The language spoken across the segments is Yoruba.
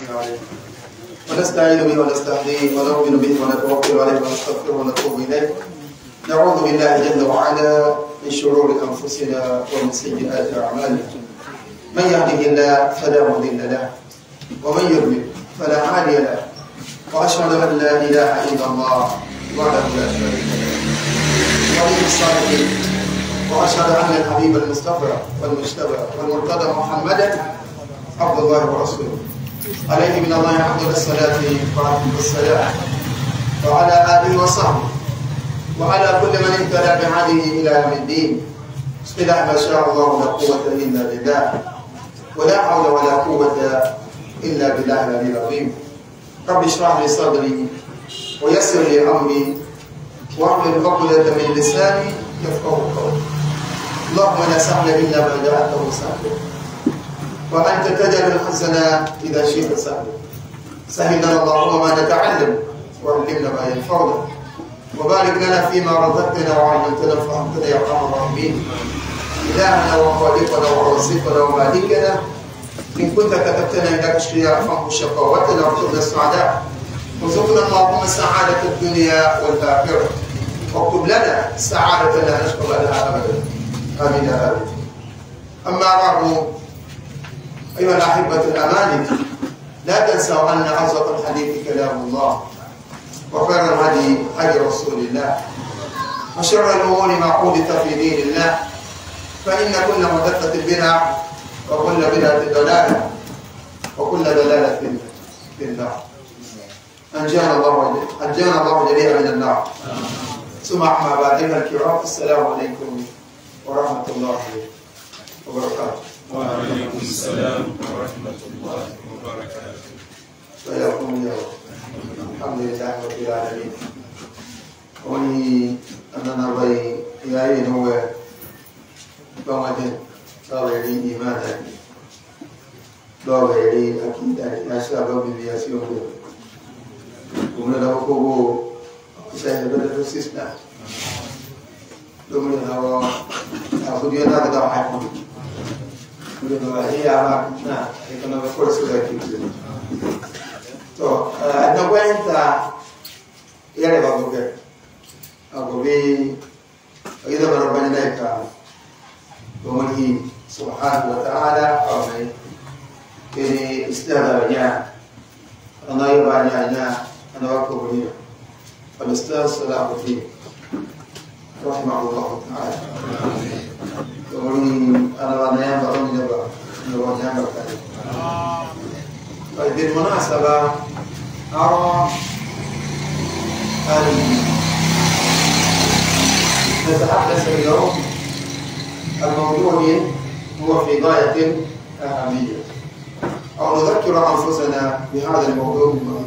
عليه ونستعين به ونستهديه ونؤمن به ونتوكل عليه ونستغفره ونتوب إليه. نعوذ بالله جل وعلا من شرور أنفسنا ومن سيئات أعمالنا. من يهده الله فلا مضل له ومن يضلل فلا هادي له، وأشهد أن لا إله إلا الله وحده لا شريك له ولي الصالحين، وأشهد أن الحبيب المصطفى والمجتبى والمرتضى محمدا عبد الله ورسوله، عليه من الله أفضل الصلاة وأتم السلام، وعلى آله وصحبه وعلى كل من اهتدى بهديه إلى يوم الدين. اصطلاح ما شاء الله لا قوة إلا بالله، ولا حول ولا قوة إلا بالله العلي العظيم. رب اشرح لي صدري ويسر لي أمري واحلل عقدة من لساني يفقهوا قولي. اللهم لا سهل إلا ما جعلته سهلا، وأنت تجعل الحزن إذا شئت سهلا. سهل لنا اللهم ما نتعلم وعلمنا ما ينفعنا، وبارك لنا فيما رزقتنا وعلمتنا فهمتنا يا ارحم الراحمين. إلهنا وخالقنا ورازقنا ومالكنا، إن كنت كتبتنا إنك اشقياء فهم شقاوتنا واكتبنا السعداء، وارزقنا اللهم سعادة الدنيا والآخرة، واكتب لنا سعادة لا نشقى لها أبدا. آمين يا رب. أما بعد، أيها الأحبة الأماني، لا تنسوا أن أصدق الحديث كلام الله، وخير الهدي هدي رسول الله، وشر الأمور ما حدث في دين الله، فإن كل محدثة بدعة وكل بدعة ضلالة وكل ضلالة في النار. أنجانا الله جميعا من النار. ثم أما بعد الكرام، السلام عليكم ورحمة الله وبركاته. وعليكم السلام ورحمة الله وبركاته. وياكم يا رب. الحمد لله رب العالمين. وني أننا بي يعين هو بمجن ضغيري إيمانا ضغيري أكيدا يا شباب بياسيون ومن الأخوة سيد بدر السيسنا ومن الهواء أخذ يدا كدا حيكون ومن الهواء هي أمامنا يكون بفرس ذاك so nakwenta yale bagobe agobe aidha marabani naika wamhi subhanahu wa ta'ala awai kene istadanya ana yabanya ana wako buni al-ustaz salahuddin rahimahullah ta'ala wamhi ana wanaya baroni naba nabanya bakari. بالمناسبة أرى أن نتحدث اليوم الموضوع هو في غاية الأهمية، أو نذكر أنفسنا بهذا الموضوع المهم.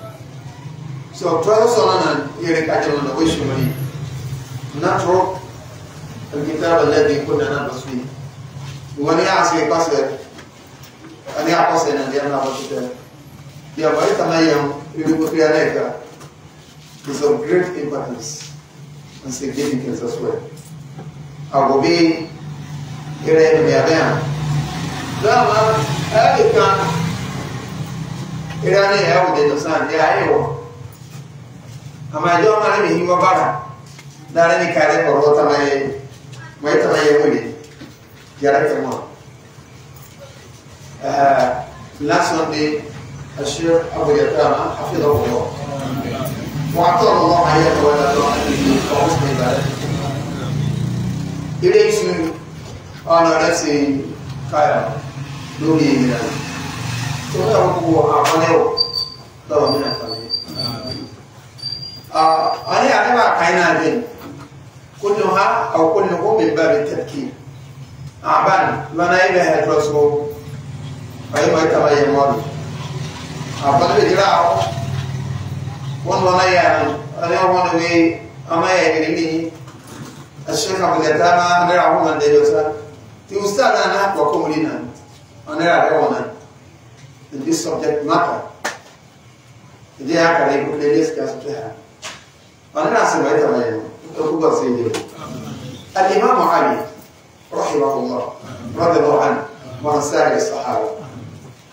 تواصلنا إليك أجلنا وشمالي نترك الكتاب الذي كنا ندرس فيه ونعصي قصر أن يعقصنا لأننا بكتاب يا بيت ما يوم يقول عليك is of great importance and significance as well. أو بي إلى المياه لما هذا كان إلى أن يعود الإنسان يا أيوه أما يوم أنا به وبارا دارني كاره كروتا ما يتميز ولي يارك الماء. Last Sunday, الشيخ أبو يتامى حفظه الله وأعطاه الله حياته ولا تعلمه وحسن عبادته. إليس أنا نفسي خيرا دوني من تقول أعمله لو من الفضل. أنا أعلم كائنات كلها أو كله من باب التذكير. أعبان لنا إلى الرسول أيما يتبين مالي أبدا بجراء وانا يعني أنا وانا بي أما يجريني الشيخ أبو اليتامى أنا رأوه من ديوسا في أستاذ أنا وكم لنا أنا رأوه in this subject matter. Dia akan ikut playlist kasutnya. أنا ناسي ما يتبين تقول سيدي الإمام علي رحمه الله رضي الله عنه وعن سائر الصحابة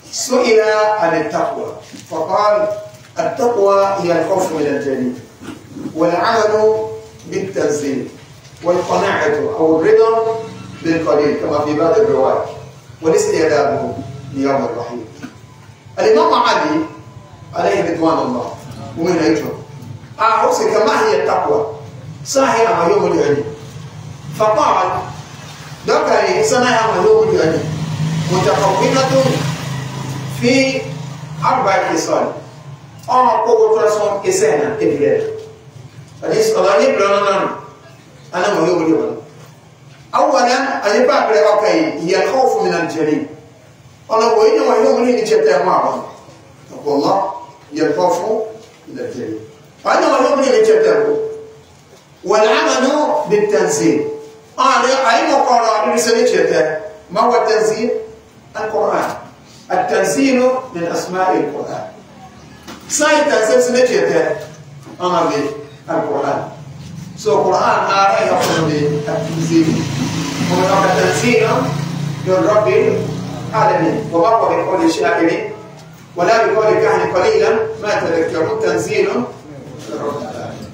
سئل عن التقوى فقال التقوى هي الخوف من الجليل والعمل بالتنزيل والقناعة أو الرضا بالقليل كما في بعض الروايات والاستعداد ليوم الرحيل. الإمام علي عليه رضوان الله ومن أيضا أعوصي كما هي التقوى صحيح يوم العلم فقال ذكري سنة يوم العلم متقومة في 4 خصال قوة رسول إسانا إبلاد حديث الله يبلغنا أنا مهم اليوم. أولا أن يبقى هي الخوف من الجليل. أنا وين ويوم اللي نجتمع معهم تقول الله هي الخوف من الجليل. أنا ويوم اللي نجتمع والعمل بالتنزيل. أنا أي مقارنة رسالة ما هو التنزيل؟ القرآن. التنزيل من أسماء القرآن. ساي تنزيل سنجتمع أنا بالقرآن. So Quran ada yang perlu diaktifkan. Mengapa tanzil من رب العالمين وبقى بقول الشاعرين ولا بقول كهن قليلا ما تذكرون تنزيل من رب العالمين.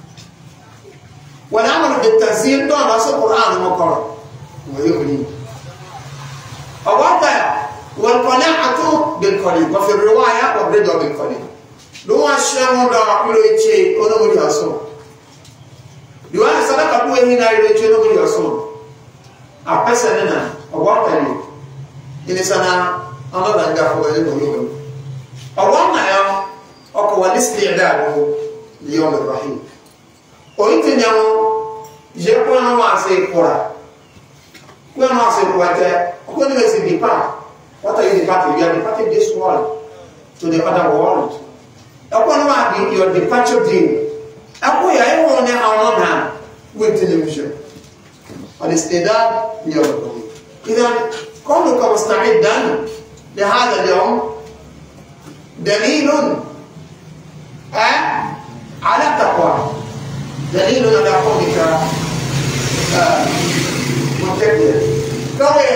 والعمل بالتنزيل دون نص القرآن مقرر ويغني. أوقات والقناعة بالقليل وفي الرواية والرضا بالقليل. لو أشياء مدار يلوي أنا مولي أصلا. Diwana sadaka kuwe hina ile cheno muri yaso apesa nena awakali ile sana another ngafo ile ngoyo awana ya oko walisti'dadu liyawm ar-rahim oite nyamo je ko na wase kora ko na wase kwate ko ni wese dipa what are you departing? You are departing this world to the other world. Ako na your departure day. Ako ya ewo ne haona with television. الاستعداد ليوم القيامة. إذا كونك مستعدا لهذا اليوم دليل على التقوى. دليل على كونك متقيا. كوي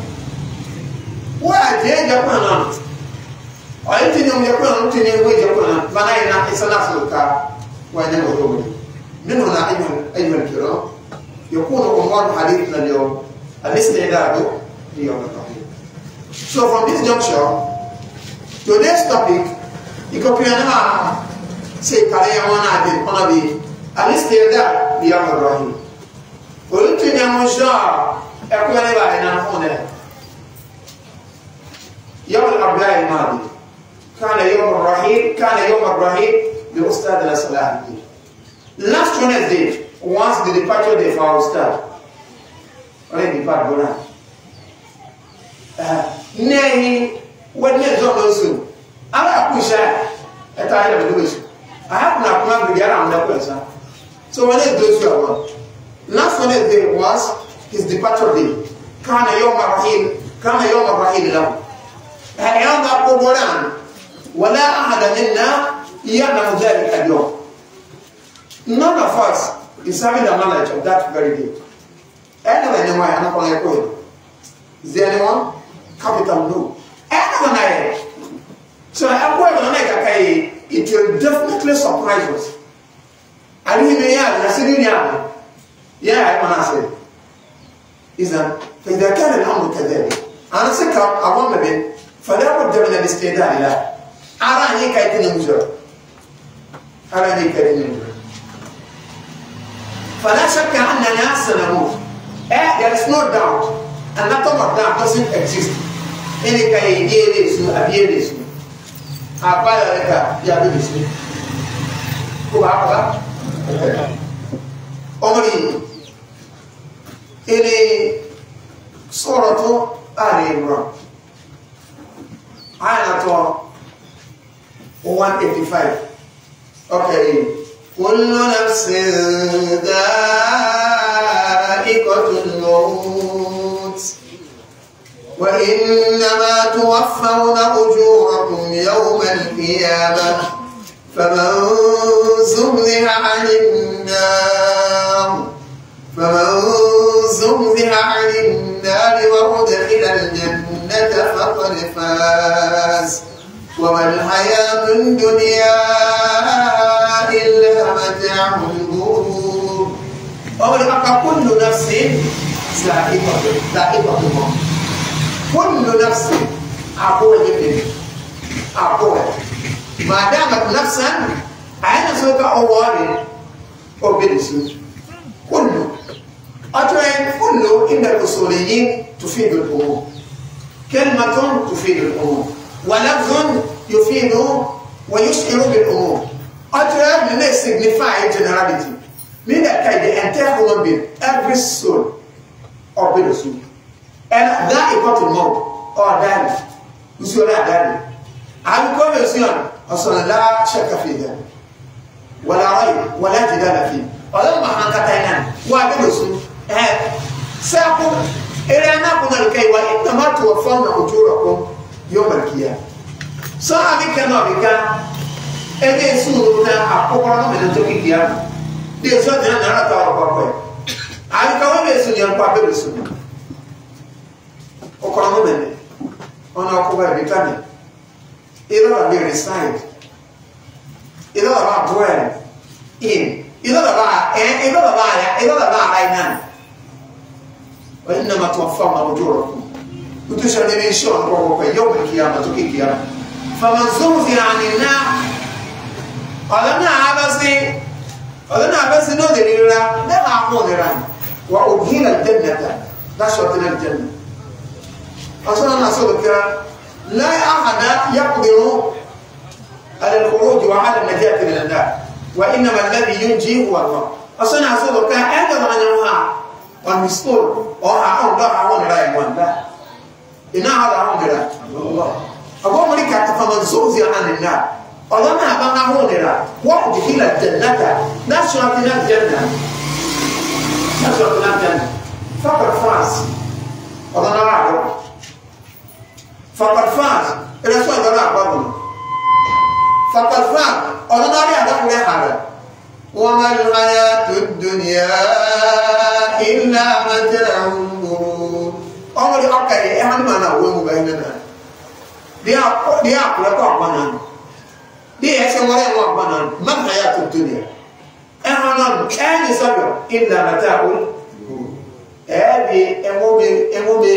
واجي جبنا. أنتي يوم جبنا أنتي يوم جبنا. ما نحن إسناسلك ونقول من هنا أيها الكرام يكون عنوان حديثنا اليوم الاستعداد ليوم الرحيل. So from this juncture, today's topic ikopiana say kare wana bi الاستعداد ليوم الرحيل. قلت يا مشا اكو انا بقى انا هنا يوم الاربعاء الماضي كان يوم الرحيل لأستاذنا صلاح الدين. Last Wednesday was the departure day for our Ustad. Already depart Bona. Nay, when you don't know soon, I push at I have a do. I have not come to get on that person. So when it goes to last Wednesday was his departure day. Kana Yom Rahil lam. I am that Boran. ولا أحد منا يعلم ذلك اليوم. None of us is having the knowledge of that very day. Anyone, I'm not going to call. Is there anyone? Capital no. Anyone? So I'm going to make a case. It will definitely surprise us. I mean, yeah, I'm going to say. Is that فإذا كان الأمر كذلك أنا سكر أوامر به فلا بد من الاستعداد له. أراني كايتين مجرد. فلا شك أننا سنموت. There is no doubt. And that of doubt doesn't exist. Any kind of abuse. Abaya ya bisu. Kuba. Omri. Ele soroto Imran. Ayato 185. Okay. كل نفس ذائقة الموت وإنما توفون أجوركم يوم القيامة فمن زحزح عن النار وأدخل الجنة الجنة فقد فاز وما الحياة الدنيا إلا متاع الغرور. أولئك كل نفس ذائقة الموت. كل نفس أقوى جدا أقوى ما دامت نفسا أين سوف أوارد أو بلسو كل أتوين كل إن الأصوليين تفيد الأمور. كلمة تفيد الأمور ولفظ يفيد ويشعر بالأمور. أتوين من signify generality. Mean that the entire human being, every soul or billsou. And that is what more or daddy. You see that daddy. I'm coming soon. أصلا لا شك في ذلك ولا ريب ولا جدال فيه. ولما حنكتنا وبلسو سأقول إلى أن أكون لكي وإنما توفون أجوركم يوم القيامة. سأبيك نبيك إذا سورنا أقوى من القيامة. Dia só tem nada para o aí como é isso dia para ver isso o como é ona ko vai bitar ele vai reside ele vai dwell in ele vai aí não وإنما توفون أجوركم وتشهد شهر يوم القيامة القيامة فمن زحزح عن النار قالنا عبسي قالنا بس نو دليلا ده عمودنا وأدخل الجنة ده شرطنا الجنة أصلا أنا أقول لا أحد يقدر على الخروج وعلى النجاة من النار وإنما الذي ينجي هو الله أصلا أقول أجر عن الله والمسؤول أو أعون لا أعون لا يعون لا إن هذا أعون لا الله أقول لك فمن زحزح عن النار أظن أبغى أقول لك وأدخل الجنة نشرتنا الجنة فقد فاز أظن أعلم فقد فاز الرسول قال أعلم فقد فاز أظن أعلم هذا وما الحياة الدنيا إلا متاع الغرور. أولي أوكي أنا ما نقول بيننا dia aku letak mana dia semua yang mana mana hayat dunia ehanan any sabio illa mataul di emobe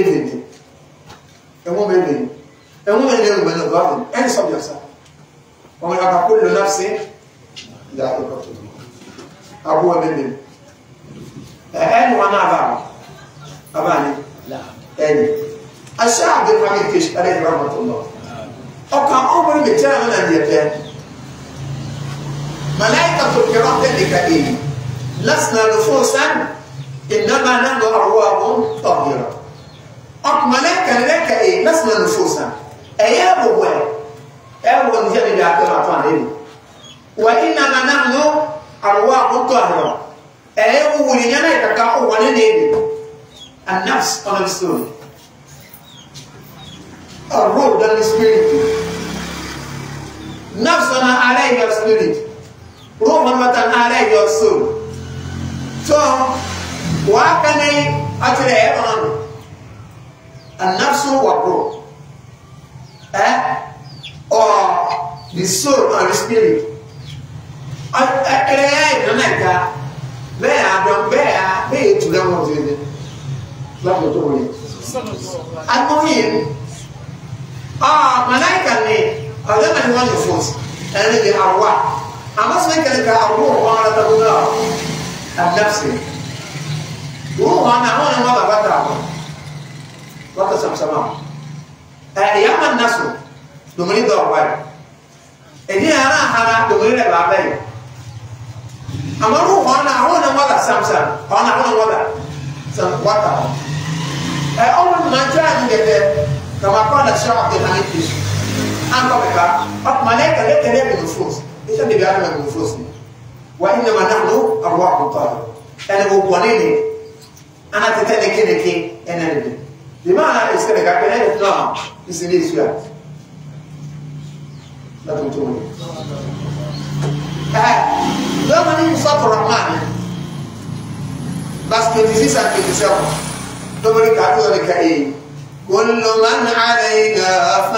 mana baru any sabio sa orang akan kullu nafsi dah ikut abu abin any wana abani any الشعب الحميد كيش عليه رحمة الله أو كان أمر بتاعنا من اليتام ملائكة الكرام ذلك إيه لسنا نفوسا إنما نحن أرواح طاهرة أو ملائكة ذلك إيه لسنا نفوسا أيام هو أول نجد بأعطان وإنما نحن أرواح طاهرة أيام هو لنجد كاكاو وننين النفس أنا بسوري الروح ده السبيريت نفسنا عليه السبيريت روحنا عليه السول so وكاني أتريان النفس والروح or the soul and the spirit أتريان نمكا بيا تلامو زيني لا تقولي المهم ملائكة ليه؟ هذا ما هو النفوس هذه الأرواح أما اسمه كذا الروح وأنا تقولها النفس روح أنا ما بقدر وقت سمسمة يوم الناس دمني دوري إذا أنا دمني لبابي أما روح أنا ما سمسم أنا ما سم وقت أول ما جاء نجده كما قال الشعب الحميد أنت بك ملائكة لا تنام النفوس إيش اللي بيعلم النفوس وإنما نحن أرواح طاهرة أنا بقوليني أنا تتاني كي أنا نبي بمعنى إستنى كأنا نتنام إستنى سويات لا تقولي لما نصف الرحمن بس 26 and 27 لما نكاتب ذلك إيه كل من عليها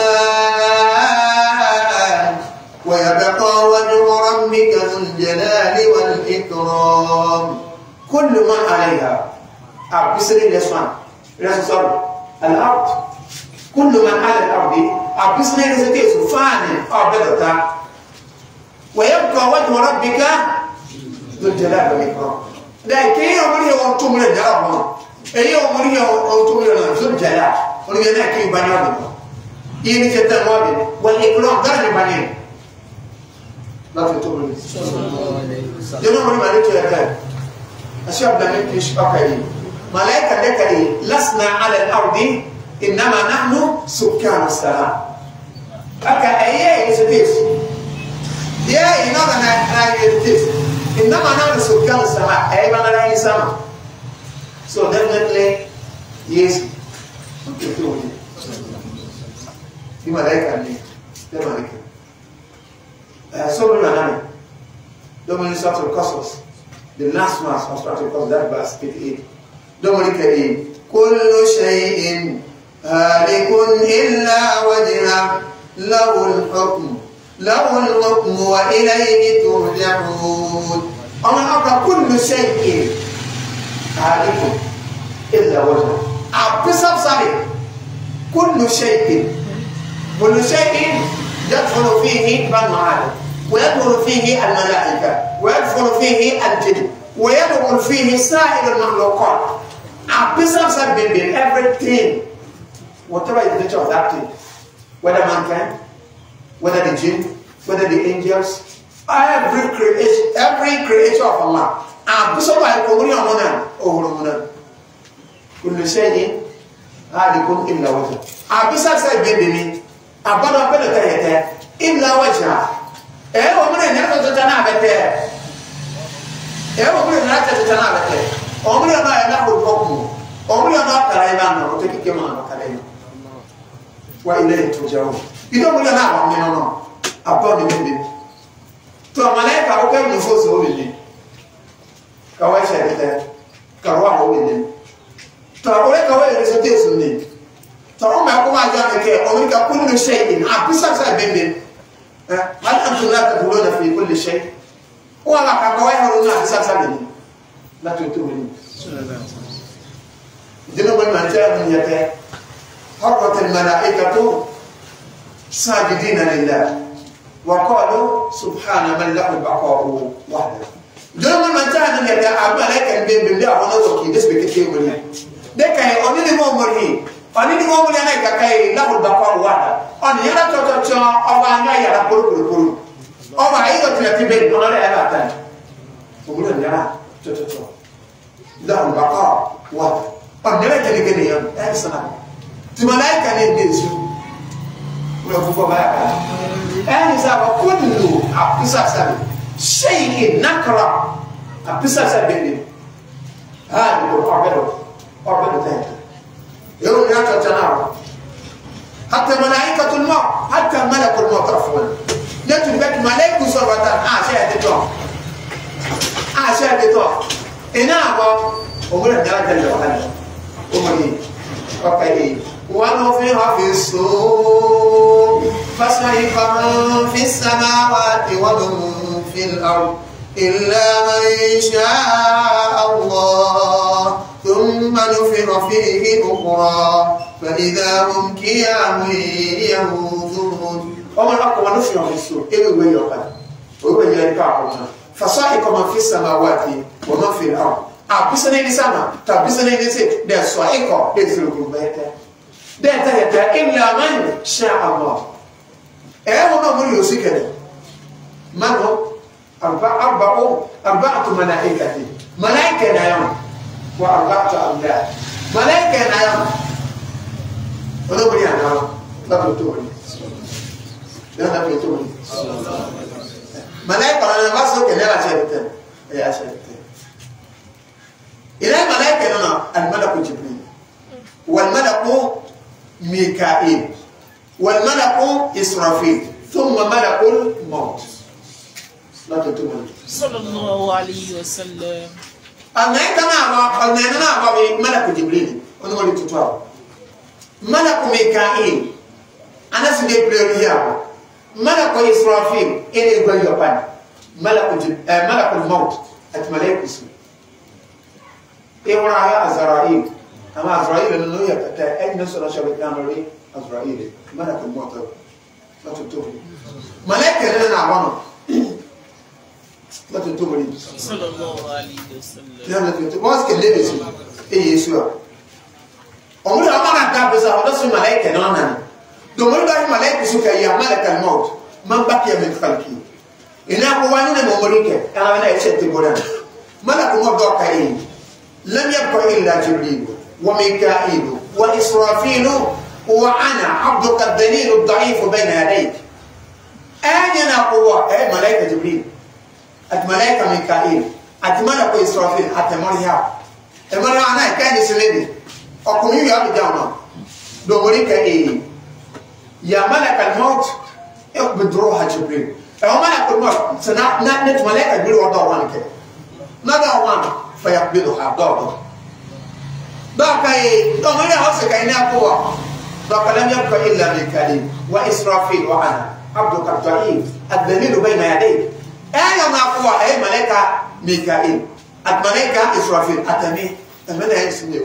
فان ويبقى وجه ربك ذو الجلال والإكرام. كل من عليها أبصري لسوان رسول الأرض. كل من على الأرض أبصري لسوان فان أبدتا ويبقى وجه ربك ذو الجلال والإكرام. لكن يوم يوم تمر الجلال يوم يوم تمر ذو الجلال ولكن كي بنيان يني كتامين والإكرام درج بنيان لا تتوبوا. جنوب الملائكة أشياء بنيان كيش أكيد ملائكة ذكري لسنا على الأرض إنما نحن سكان السماء. أكا أيه يسديس يا إنما نحن إنما نحن سكان السماء أي ما نحن السماء. So definitely yes. Di malaika ni, di malaika. So many manana. Don't many sorts of causes. The last verse of Surah Al-Qasas, that verse 88. Don't many kari. Kullu shay'in halikun illa wajha lahul hukm wa ilayhi turja'un. Aman abra kullu shay'in halikun illa wajha. Abisab sabi. كل شيء يدخل فيه بنو آدم ويدخل فيه الملائكة ويدخل فيه الجن ويدخل فيه سائر المخلوقات. Everything, whatever is the nature of that thing, whether mankind, whether the jinn, whether the angels, every creature of Allah. كل شيء هالكم إلا وجهه. أبيسا سيبيني أبدا بلا تهته إلا وجهه. ومن ينادي تجنا بته. ومن ينادي تجنا بته. ومن ينادي له الحكم. ومن ينادي كلامنا وتكي كمان كلامنا. وإليه ترجعون. إذا من ينادي مننا أبدا بيني. تو ملاك أوكي نفوس هو بيني. كواي شيء كرواه هو بيني. تقول لك هو يرسل سنين تقول ما يقوم على جانك أمريكا كل شيء أبيسا سببين هل أنتم لا تقولون في كل شيء ولا كقوي هرون أبيسا سببين لا تقولون جنوب المنجا من يته حرت الملائكة ساجدين لله وقالوا سبحان من له البقاء وحده. جنوب المنجا من يته الملائكة بين الله ونوكي دس بكتير منه. Dekai oni ni mo mori na kai la bul bakwa wada oni yara to oba nya yara puru oba ayo tira tibe no le ala tan umura yara to la bul bakwa wada on ne ke ni yan ay sana ti malaika ne desu mo ko ba ay sa ba kullu apisa sabi shay'in nakra apisa sabi ni ha ko abado أربعة ثلاثة يوم يأتي الجنار حتى ملائكة الموت حتى ملك الموت عفوا نتن بك ملائكة صربتان عشاء دتوع إنابا أمور الدرجة اللي وحنا أموري أوكي ونفخ في الصور فصعق من في السماوات ومن في الأرض إلا من شاء الله ثم نفخ فيه أخرى فإذا هم قيام ينظرون. ومن أقوى نفخ في الصور إيه هو يقال وهو يقال فصعق من في السماوات ومن في الأرض. أبسنا لسما تبسنا لسه ده صعق ده سلوك بيته ده تهتا إلا من شاء الله. هو ما يوصي كده من هو أربعة ملائكة نايم وأربعة أملاك ملائكة نايم ولو بني أنا لا بتقولي لا بتقولي ملائكة أنا بس كده لا شيء يا شيء إلى ملائكة أنا الملك جبريل والملك ميكائيل والملك إسرافيل ثم ملك الموت لا تتمنى صلى الله عليه وسلم. أنا كنا ملك جبريل أنا ما لتطوع ملك ميكائيل أنا سيدي بريريا ملك إسرافيل إلي يقول يبان ملك الموت أتملك اسمه إيه وراها أزرائيل أما أزرائيل لأنه يكتا أين نسل شبكان لي أزرائيل ملك الموت لا تنتبه ملائكة لنا نعبانه لا تنتبه صلى الله عليه وسلم لا تنتبه واسك اللي بيسي إيه يسوع أمور أمانا دابزا ودسو ملائكة نانا دومر داي ملائكة سوكا يا ملك الموت من بقي من خلقه إنا قوانين ممريكا أنا بنا يشتي بولان ملك الموت دوكا إيه لم يبقى إلا جبريل وميكائيل وإسرافيل وأنا عبدك الدليل الضعيف بين يديك أين قوة أي ملائكة جبريل الملائكة ميكائيل الملك إسرافيل أتمرها المرة أنا كان يسلمني أقوم يا بجانا دومريكا إيه يا ملك الموت اقبض روح جبريل أو ملك الموت نت ملائكة جبريل ودوانك ندوان فيقبضها دوما دوكا إيه دومريكا هوسك إنها قوة دوكا لم يبقى إلا ميكائيل وإسرافيل وأنا عبدك الضعيف الدليل بين يديك أين ما قوة أي ملائكة ميكائيل الملائكة إسرافيل أتمي الملائكة اسمه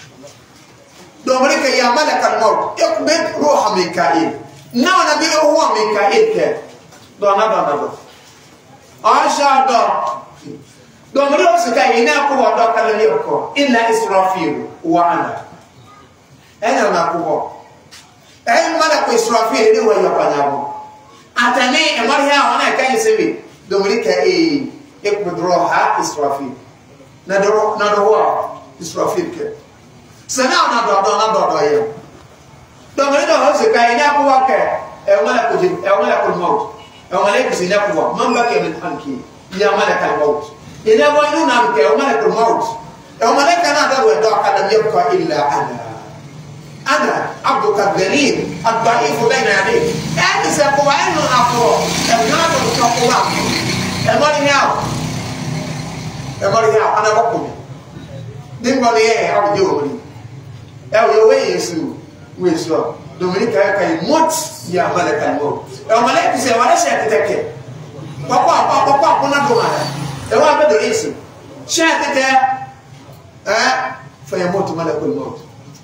دومريكا يا ملك الموت اقبض روح ميكائيل نانا بي هو ميكائيل كي دونا عاشا دومريكا سكاي إنا قوة دوكا لم يبقى إلا إسرافيل وأنا أين ما قوة أي ملك إسرافيل اللي هو يقنعه أتمي أمرها وأنا كان يسوي دومريكا إيه اقبض روح إسرافيل ندروا إسرافيل كي سنا ندروا يا دومريكا هو سكاي إنا قوة كي ملك الموت ملك سينقوة من بقي من خلقه يا ملك الموت إنا وينو نامك ملك الموت ملك ندروا دوكا لم يبقى إلا أنا عبدك الذليل الضعيف بين يديك أنت سيقوى أنه أقوى أبناء التقوى أمريكا أنا بقوم دينبالي إيه أو جوبلي أو يوي يسوع ويسوع دومينيكا كاي موت يا ملك الموت ملك سيوانا شاتتك papa kuna doma e wa bedo isi shatete fa yamutu malakul maut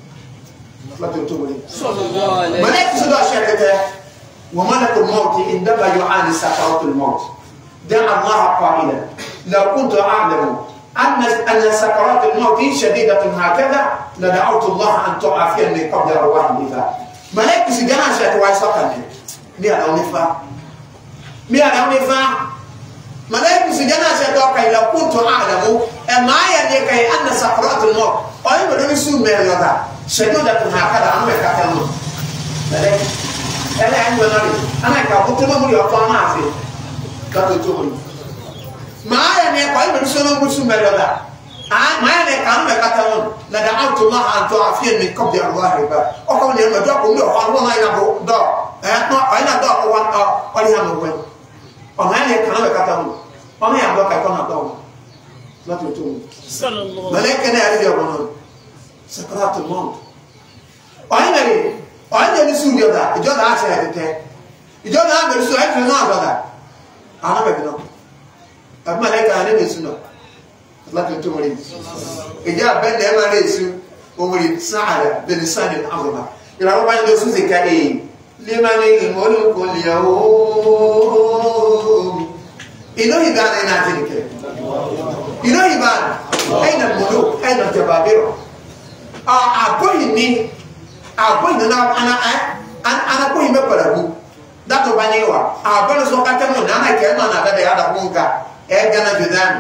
ملك سدى شركته وملك الموت عندما يعاني سكرات الموت دعا الله قائلا لو كنت اعلم ان سكرات الموت شديده هكذا لدعوت الله ان تعافيني قبل ارواح النفاق ملك سجنا شات وايسقني ميا نفا ملك سجنا شات لو كنت اعلم ما يعني كي ان سكرات الموت اي بدون سوء ميلودا شديدة هكذا أنا كاتلون، لكن أنا عندي ناري أنا كابوتو مولي أقام عافية كابوتو مولي ما يعني كأي برسولة برسول ملودا ما يعني كانوا كاتلون لدعوت الله أن تعافيني من قبل أرواح الباب أقول لهم دعوا كم دعوا أنا ما ينبغوا دعوا أنا دعوا وان أوليها مغوي أما يعني كانوا كاتلون أما ينبغوا كاتلون دعوا لا تقولوا ملائكة نعرف يقولون سكرات الموت أين نسوي جدا جدا عشان هذا جدا هذا نسوي أكثر من هذا أنا بقول أما لك أنا نسوي لا تنتظرين إجا بند أما نسوي ومريد سعادة بلسان الأمر إلى ربنا نسوي كأي لمن الملك اليوم إنه يبان أين أتيك إنه يبان أين الملوك أين الجبابرة أقولني أنا أقولني بقوله ده تبانيوا أقول سوكا تمو نانا كأنه أنا ده هذا كونكا إعجانا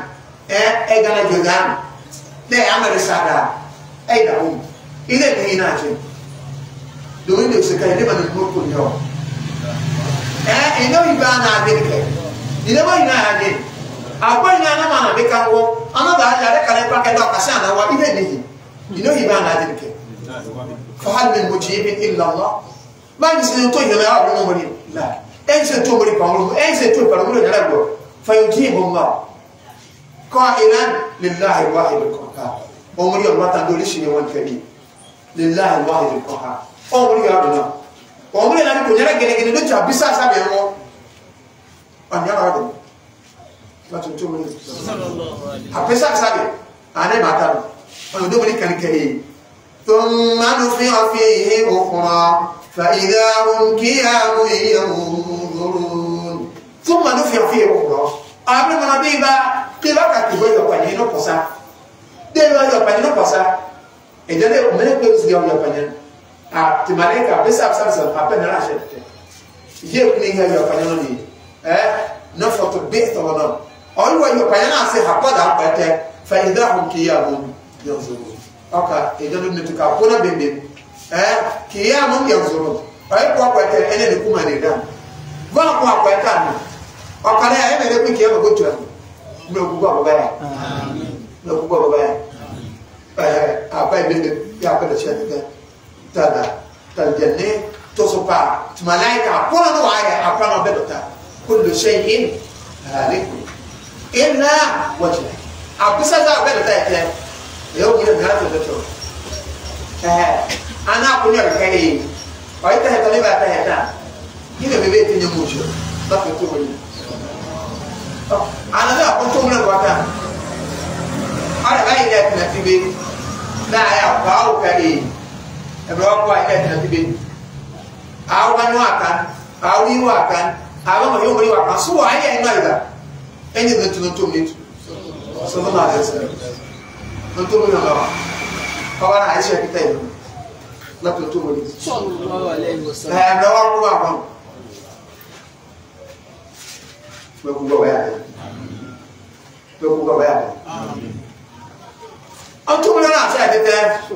جدان ده أمر سادا أي داوم إذا بيناتي دوين يسكاي لمن الملك اليوم إنه يبان عادك إذا ما ينادي أقولني أنا ما أنا بكانوا أنا ده هذا كلام بكرة كسانا وإذا نهي إنه يبان عادك فهل من مجيب إلا الله ما يصير توي لا أبو لا أين ستومري كامل أين ستوي كامل لا أبو فيجيب الله قائلا لله الواحد القهار ومري الله تقول شيء وان كريم لله الواحد القهار omuri ya bina omuri na ko nyara gene gene do cha bisa sa be mo anyara wade latu tumuri sallallahu alaihi apesa sa be ane mata ono do muri kan kai thumma nufi'a fihi ukhra fa idha hum qiyamun yanzurun thumma nufi'a fihi ukhra abra manabiba kiba ka kibo yo panye no posa de yo panye no posa e jade o mele ko zia yo panye a ti malaika bisa absa apena la shete je kuni yo panye no ni no foto be to no o yo panye na se hapada apete fa idha hum qiyamun yanzurun aka e jade ne tuka kona bembe qiyamun yanzurun ay ko apete ene ni kuma ne dan va ko apete na okale ya ene le kwiki ya gotu me ogugwa baba ya amen me ogugwa baba ya apa ibende ya kwa chete tada tanjane tosopa malaika pona no aya apana bedota kullu shay'in halik illa wajha abisa za bedota yake yo gina gato beto ana kunya kai oita hetani bata heta gina bebe tinyo musho bato to woni another control water. I like that na TV. Na ya pau kai. E bro kwa ile na TV. Au banu akan, au ni wakan, au ma yo mari wakan. So ai ai nada. Enye de tuno minute. So no na ese. No to na ba. Kawa na aisha kitai. Na to minute. Sallallahu alaihi wasallam. Eh na wa kwa kwa. Mekuwa yake mekuwa yake amen antumuna na sa tete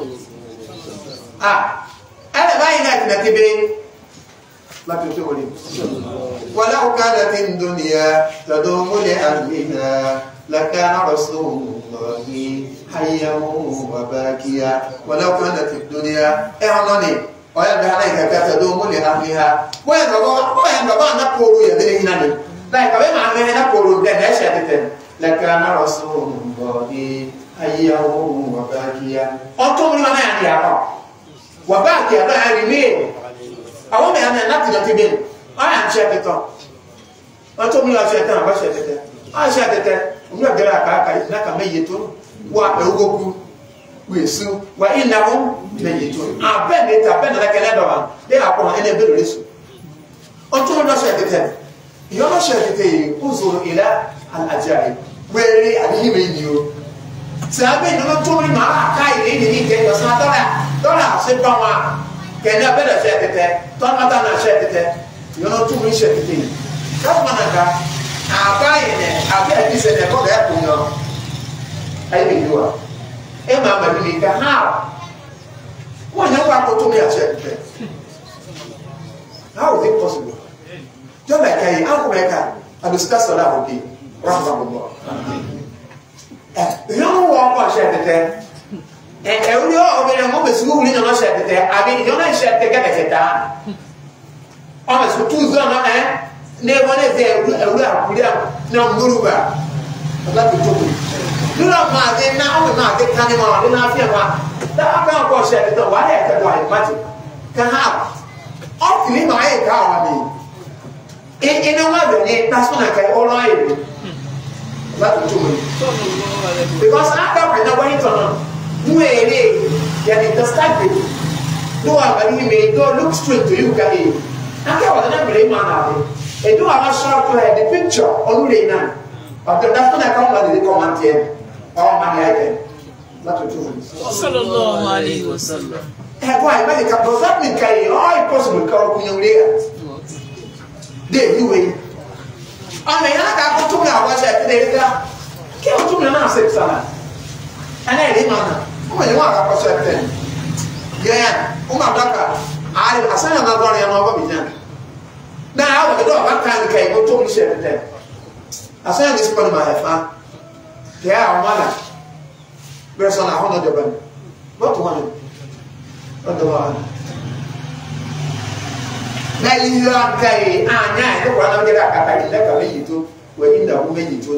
ala baina tinatibe la tutuli wala kanat dunya tadumu li ahliha lakana rasulullahi hayyan wa bakiya wala kanat dunya anani wala bahana tadumu li ahliha wa baba na poro ya dele hinani like abe ma me na poro de na shete lakana rasulullahi ayyahu wa bakiya onto mi na ya dia wa bakiya na remain awo me na tinatibe aya shete to onto mi la shete na ba shete shete mi agara ka na ka meyeto wa egoku wesu wa innahum meyeto abene na kele do de akọ ene be resu onto mi la shete يوم شاهدتي انظروا الى العجائب ويري ابي مينيو سابي نو تومي ما كاي ني كي بس دورا سيبا ما كنا بدا شاهدتي توما تانا شاهدتي يوم تومي شاهدتي كما نكا اباي ني ابي ادي سنه كو ده كونو اي مينيو e mama ni ka how wona wa ko tomi shahidtي how is it possible just like I am America and Ustaz Muhammad Awwal Haroon. You know what share the and every over the moment school in no share the I mean you know share the get it down. Almost 2 zone never there no muruba. That to do. You know ma they now ma they can ma they na fear ma. That I go share the why I can do imagine. Can have up to me my car I mean. In a way, that's when I can all right. Because after I know what it's on, you may understand it. No, I may don't look straight to you, Gary. After what I'm really man, I do have a short to the picture only now. But that's when I come by the command here. All money I can. Not to do. Sallallahu alaihi wasallam. Why, does that mean carry all possible car de yuwe ana yana ka ko tumna wa sha de ga ke o tumna na se sana ana ile mana o me wa ka ko sha de ya o ma daka ai asana na gwa ya ma ba bijan na ha wa do ba kan kai ko tumni sha de asana ni spon ma fa ya o mala persona hono de ban what one odo na yiran kai anya ko na ngera kata ile ka meyito we inda ku meyito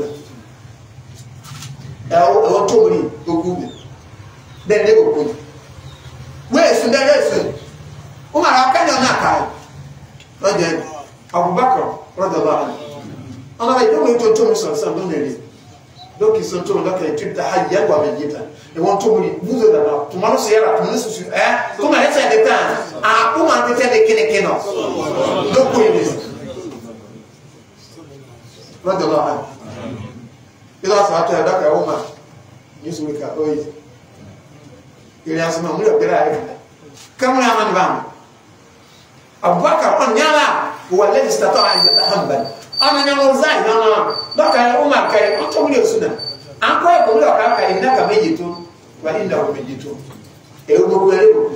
na o to muri to ku de de ko ku we su da resu Umar akanya na kai Rajan Abu Bakar radhiyallahu anhu ana ba jomo to to so so don ne donc ils sont tous là que tu t'as hayya wa medita et on to muri buzo da na to mano se yara to nisu comme elle c'est des temps a uma te te kene keno donc ko yi radhiyallahu anhu ila sa ta da ka uma nisu ka oi ile asema muri obera ai kama na man bam Abu Bakar on nyala huwa alladhi istata'a an yatahammal ana nyama uzai na baka Umar kai onto muri osuna anko e ko lo ka ka inda ka mejitu wa inda ko mejitu e ugo kwere ko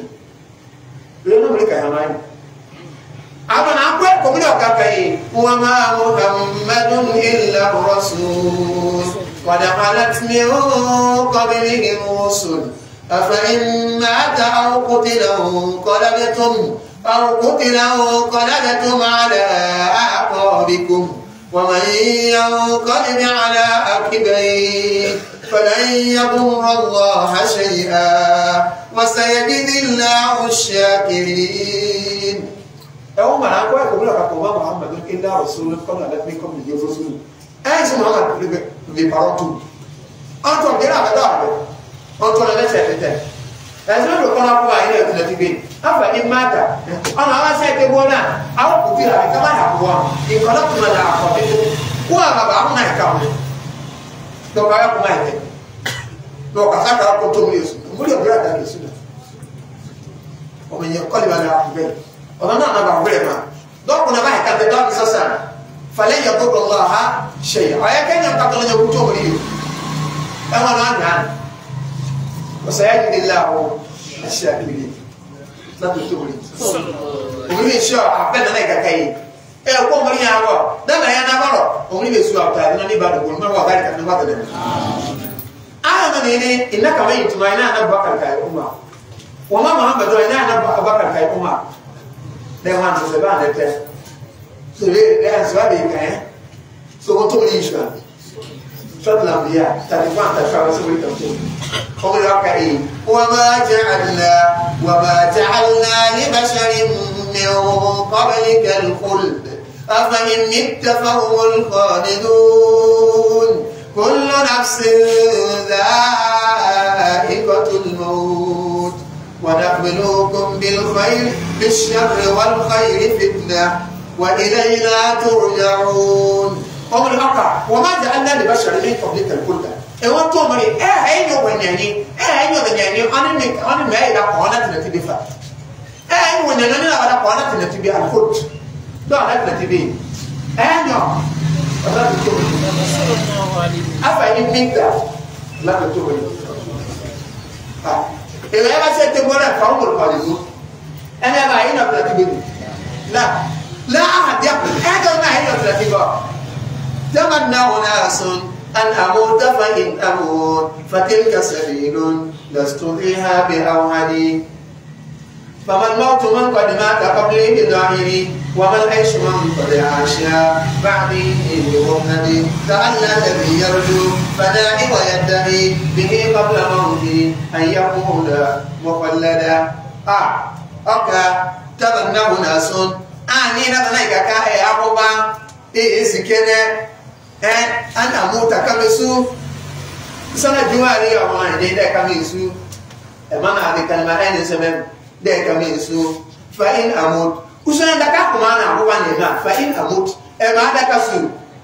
no muri ka hamai ama na anko e ko muri ka kai wa ma Muhammadun illa rasul wa dakhalat min qablihi rusul afa in mata aw qutilahu qalabtum أو قتلوا انقلبتم على أعقابكم ومن ينقلب على عقبيه فلن يضر الله شيئا وسيجزي الله الشاكرين. يوم أنا أقول لكم لكم محمد إلا رسول قد خلت من قبله الرسل. أنت محمد ببارتو. أنتم جرا بدار. أنتم لا تشتتون. Ẹ̀sùn ló kọ́nà fún àyè ẹ̀kùn lẹ́tí gbé. Afẹ́ ní máta. Ọ̀nà àwọn aṣẹ́ ìké bọ́ náà. Àwọn kò fi àbíká máa yà bọ́. Ìkọ́lá kùnà là àkọ́ nínú. Kó àbàbà àwọn náà ẹ̀ka wọn. Lọ́kọ̀ ayọ́ kùnà ẹ̀kẹ́. Lọ́kọ̀ àṣàkà ọkọ̀ tó múlẹ̀ èsù. Múlẹ̀ òbúrẹ́ àdá èsù náà. Ọmọ ìyẹn kọ́lì wà ní àkùnbẹ́. Ọ̀nà náà nàbà wúrẹ̀ máa. Dọ́kùnà bá ẹ̀ka tẹ dọ́kì sọ́sà. Falẹ́ yẹ gbogbo lọ́ ha ṣe. Ọ̀yẹ́ kẹ́nyẹ̀ kàtọ́ lọ́nyẹ̀ kú tó múlẹ̀ yìí. Ẹ̀wọ̀n náà nyà. وسيجزي الله الشاكرين لا تقولي ومن شاء أحبنا نيجا كاي أقوم مريا هو ده ما يانا برا ومن بيسوا أبتاعي نني بعد كل ما هو ذلك نبغى ده من هنا إنك ما يتمنى أنا بكر كاي أمة وما محمد ده أنا بكر كاي أمة ده ما نسبان ده سوري ده سوالي كاي سو تقولي شو شد الأنبياء تلفان تشعر سوري تقول قول ركعي وما جعلنا لبشر من قبلك الخلد أفإن مت فهم الخالدون كل نفس ذائقة الموت ونبلوكم بالشر والخير فتنة وإلينا ترجعون قول ركع وما جعلنا لبشر من قبلك الخلد ewa to mari enyo wanyani ani me ida ko na tinati bifa enyo wanyani na bada ko na tinati bi alkhut do na tinati bi enyo Allah to sallallahu alaihi afa ni minta la to bi ah ewa ba se te bora ka umur qalidu ana ba ina tinati bi la ahad yaqul hada ma hiya tinati bi tamanna unasun أن أموت فإن أموت فتلك سبيل لست فيها بأوهدي فما الموت من قد مات قبلي بظاهري وما العيش من قد عاش بعدي بمهدي فأنا الذي يرجو فنائي ويدعي به قبل موتي أن يقول مخلدا أوكا تبنى ناس أني نبنيك كاي أبوبا إيه سكنة أنا أموت كمسو سنة جواري أمان ده كمسو أمان هذه كلمة أنا سمع ده كمسو فإن أموت وسنة ده كمان أبو بنينا فإن أموت أما ده كسو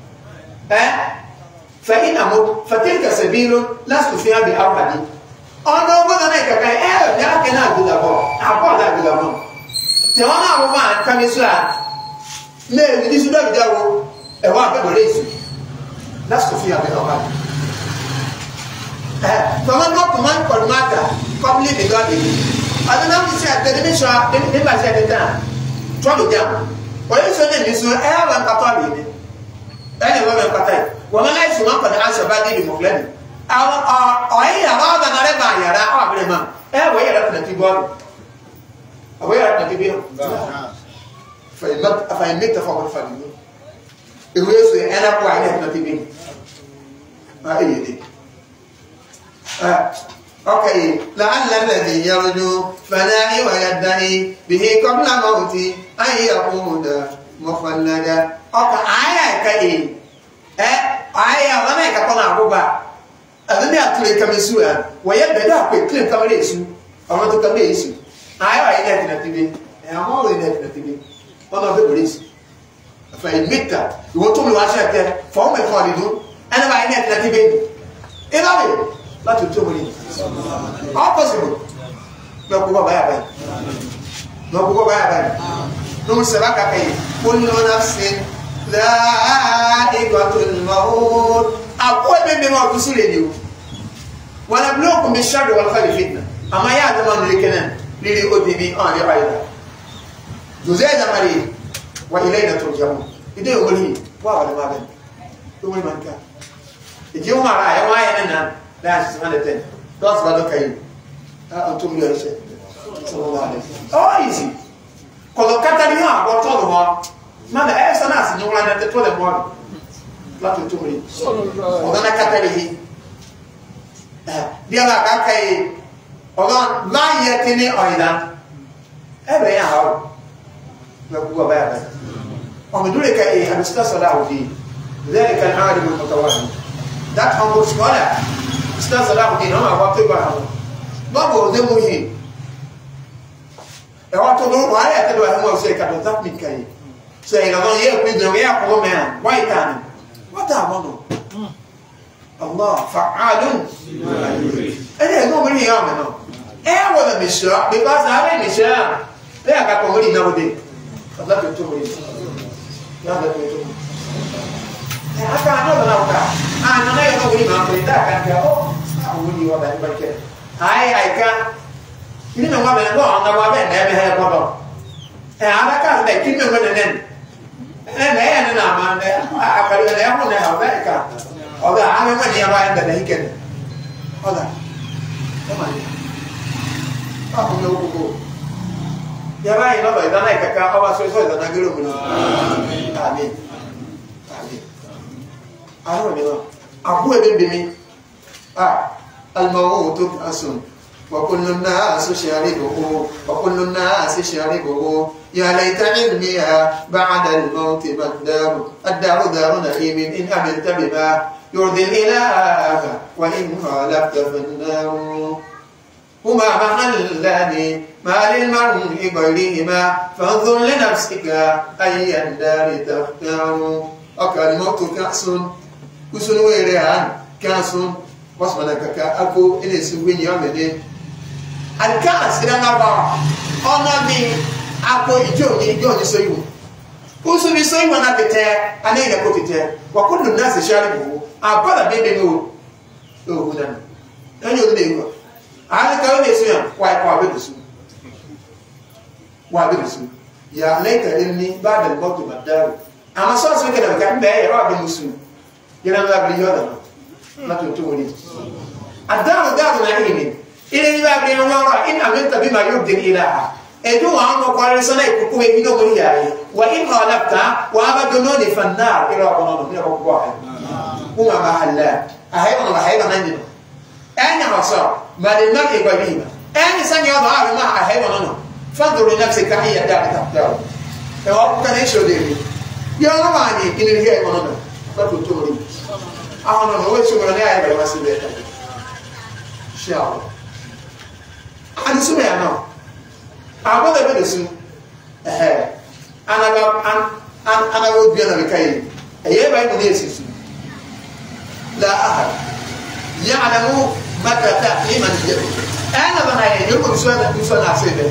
فإن أموت فتلك سبيل لست فيها بأوهدي أنا أقول أنا كأي يا كنا أقول أبغى أقول أبغى توانا أبو بان كمسو ما يدي سودا بدأو هو أبغى ليسو لست فيها بأوهدي فمن وقت من قد مات قبل بغادي أنا نعم سيا تدمشوا دم سيا تدان تقول جام ويسون النسوء وان كتابين أنا وان كتاب وما لا يسمع قد عاش بعدي بمخلد أو أي هذا نرى يرى أبرما ويرى نتيبون ويرى نتيبون فإن مت فهو الفريق الويسو أنا قاعد نتيبين أيه دي اوكي لعل الذي يرجو فنائي ويدعي به قبل موتي ان يكون مخلدا اوكي ايه كاي ايه وانا كنا ابوبا اذن اتلي كمسوا ويبدا كلين كمريسو او تو كمريسو ايه ايه نتيبي امور نتيبي انا بقوليس فايمتا يوتو لو اشاك فهم خالدون انا باين نتيبي ايه لا تتومني opposite no kuba baya no sabaka kai kullu nafsin dha'iqatul maut akwai bebe ma kusule ni wala blokum bisharri wal khair fitna ama ya zaman likenen lili odibi an ya aida juzayda mari wa ilayna turja'un ide wali wa wala ma ben to mai manka ije umara ya waya nan la 610 dos ba do kai antum ya rashe sallallahu alaihi oh easy kolokata ni ha boto do ha mana esa na si nyula na to le mo la to tumri sallallahu odana katari dia la ka kai odan la yetini oidan ebe ya ha la kuwa ba ya o medure kai Ustaz Salahuddin ذلك العالم المتواضع that humble scholar Ustaz Salahuddin ama wa pe ba babo de mo yi e wa to do wa ya te do ha mo se ka do that mit kai so ina no ye pe do ya ko me why tan what are mono Allah fa'alun ene no mo ni ya me no e wa the misha because I have misha le aka ko mo ni na wo de Allah to mo ni ya da to aka no na ka ana na yo ko ni ma ko ta kan ka o wuli wa ba ni ba ke ai ka ini me wa be no na wa be na me he ko do ana ka be ki me me nen ne na ma ne a ka le ne ho ne ha be ka o ga a me ma ni ba nda hi ken o da o ma ni a ko no ko ya ba ina ba da na ka o ba so da na gero mu amen amen aro ni no abu e be mi الموت كأس وكل الناس شاربه يا ليت علمي بعد الموت ما الدار دار نعيم إن عملت بما يرضي الإله وإن خالفت فالنار هما محلان ما للمرء غيرهما فانظر لنفسك أي الدار تختار الموت كأس كسن ويران كأس wasmana kaka ako ene siwenyi amede alkas ina naba ona mi ako ijo ni soyu usu ni soyu na tete ana ina ko tete wa kullu nas sharibu abala bebe no hudan anyo ne ko ala ka ne suya wa be su ya laita ilmi ba'da al-maut madar ama so so ke da ka be ya wa be musu yana la bi yoda لا تنتوني الدار دار نعيم إلى باب النور إن أمنت بما يرضي الإله إدو عن قال سنة يكون يمينه مرياي وإن خالفت وأبدوني فالنار إلى قنون من واحد هما محلا أهيبنا عندنا أنا مصار ما للمرء قريبا أنا سنة يضع ما أهيبنا فانظر لنفسك هي الدار تختار فهو كان يشودني يا رباني إن الهي قنون لا تنتوني أنا نقول شو من أنا أبغى أسوي شاء الله أنا سوي أنا أبغى أبغى أسوي أنا أقول بيانا بكاي أيه باي من يسوي لا أحد يعلم متى تأتي من يجي أنا بناي يوم سوينا ناسيبه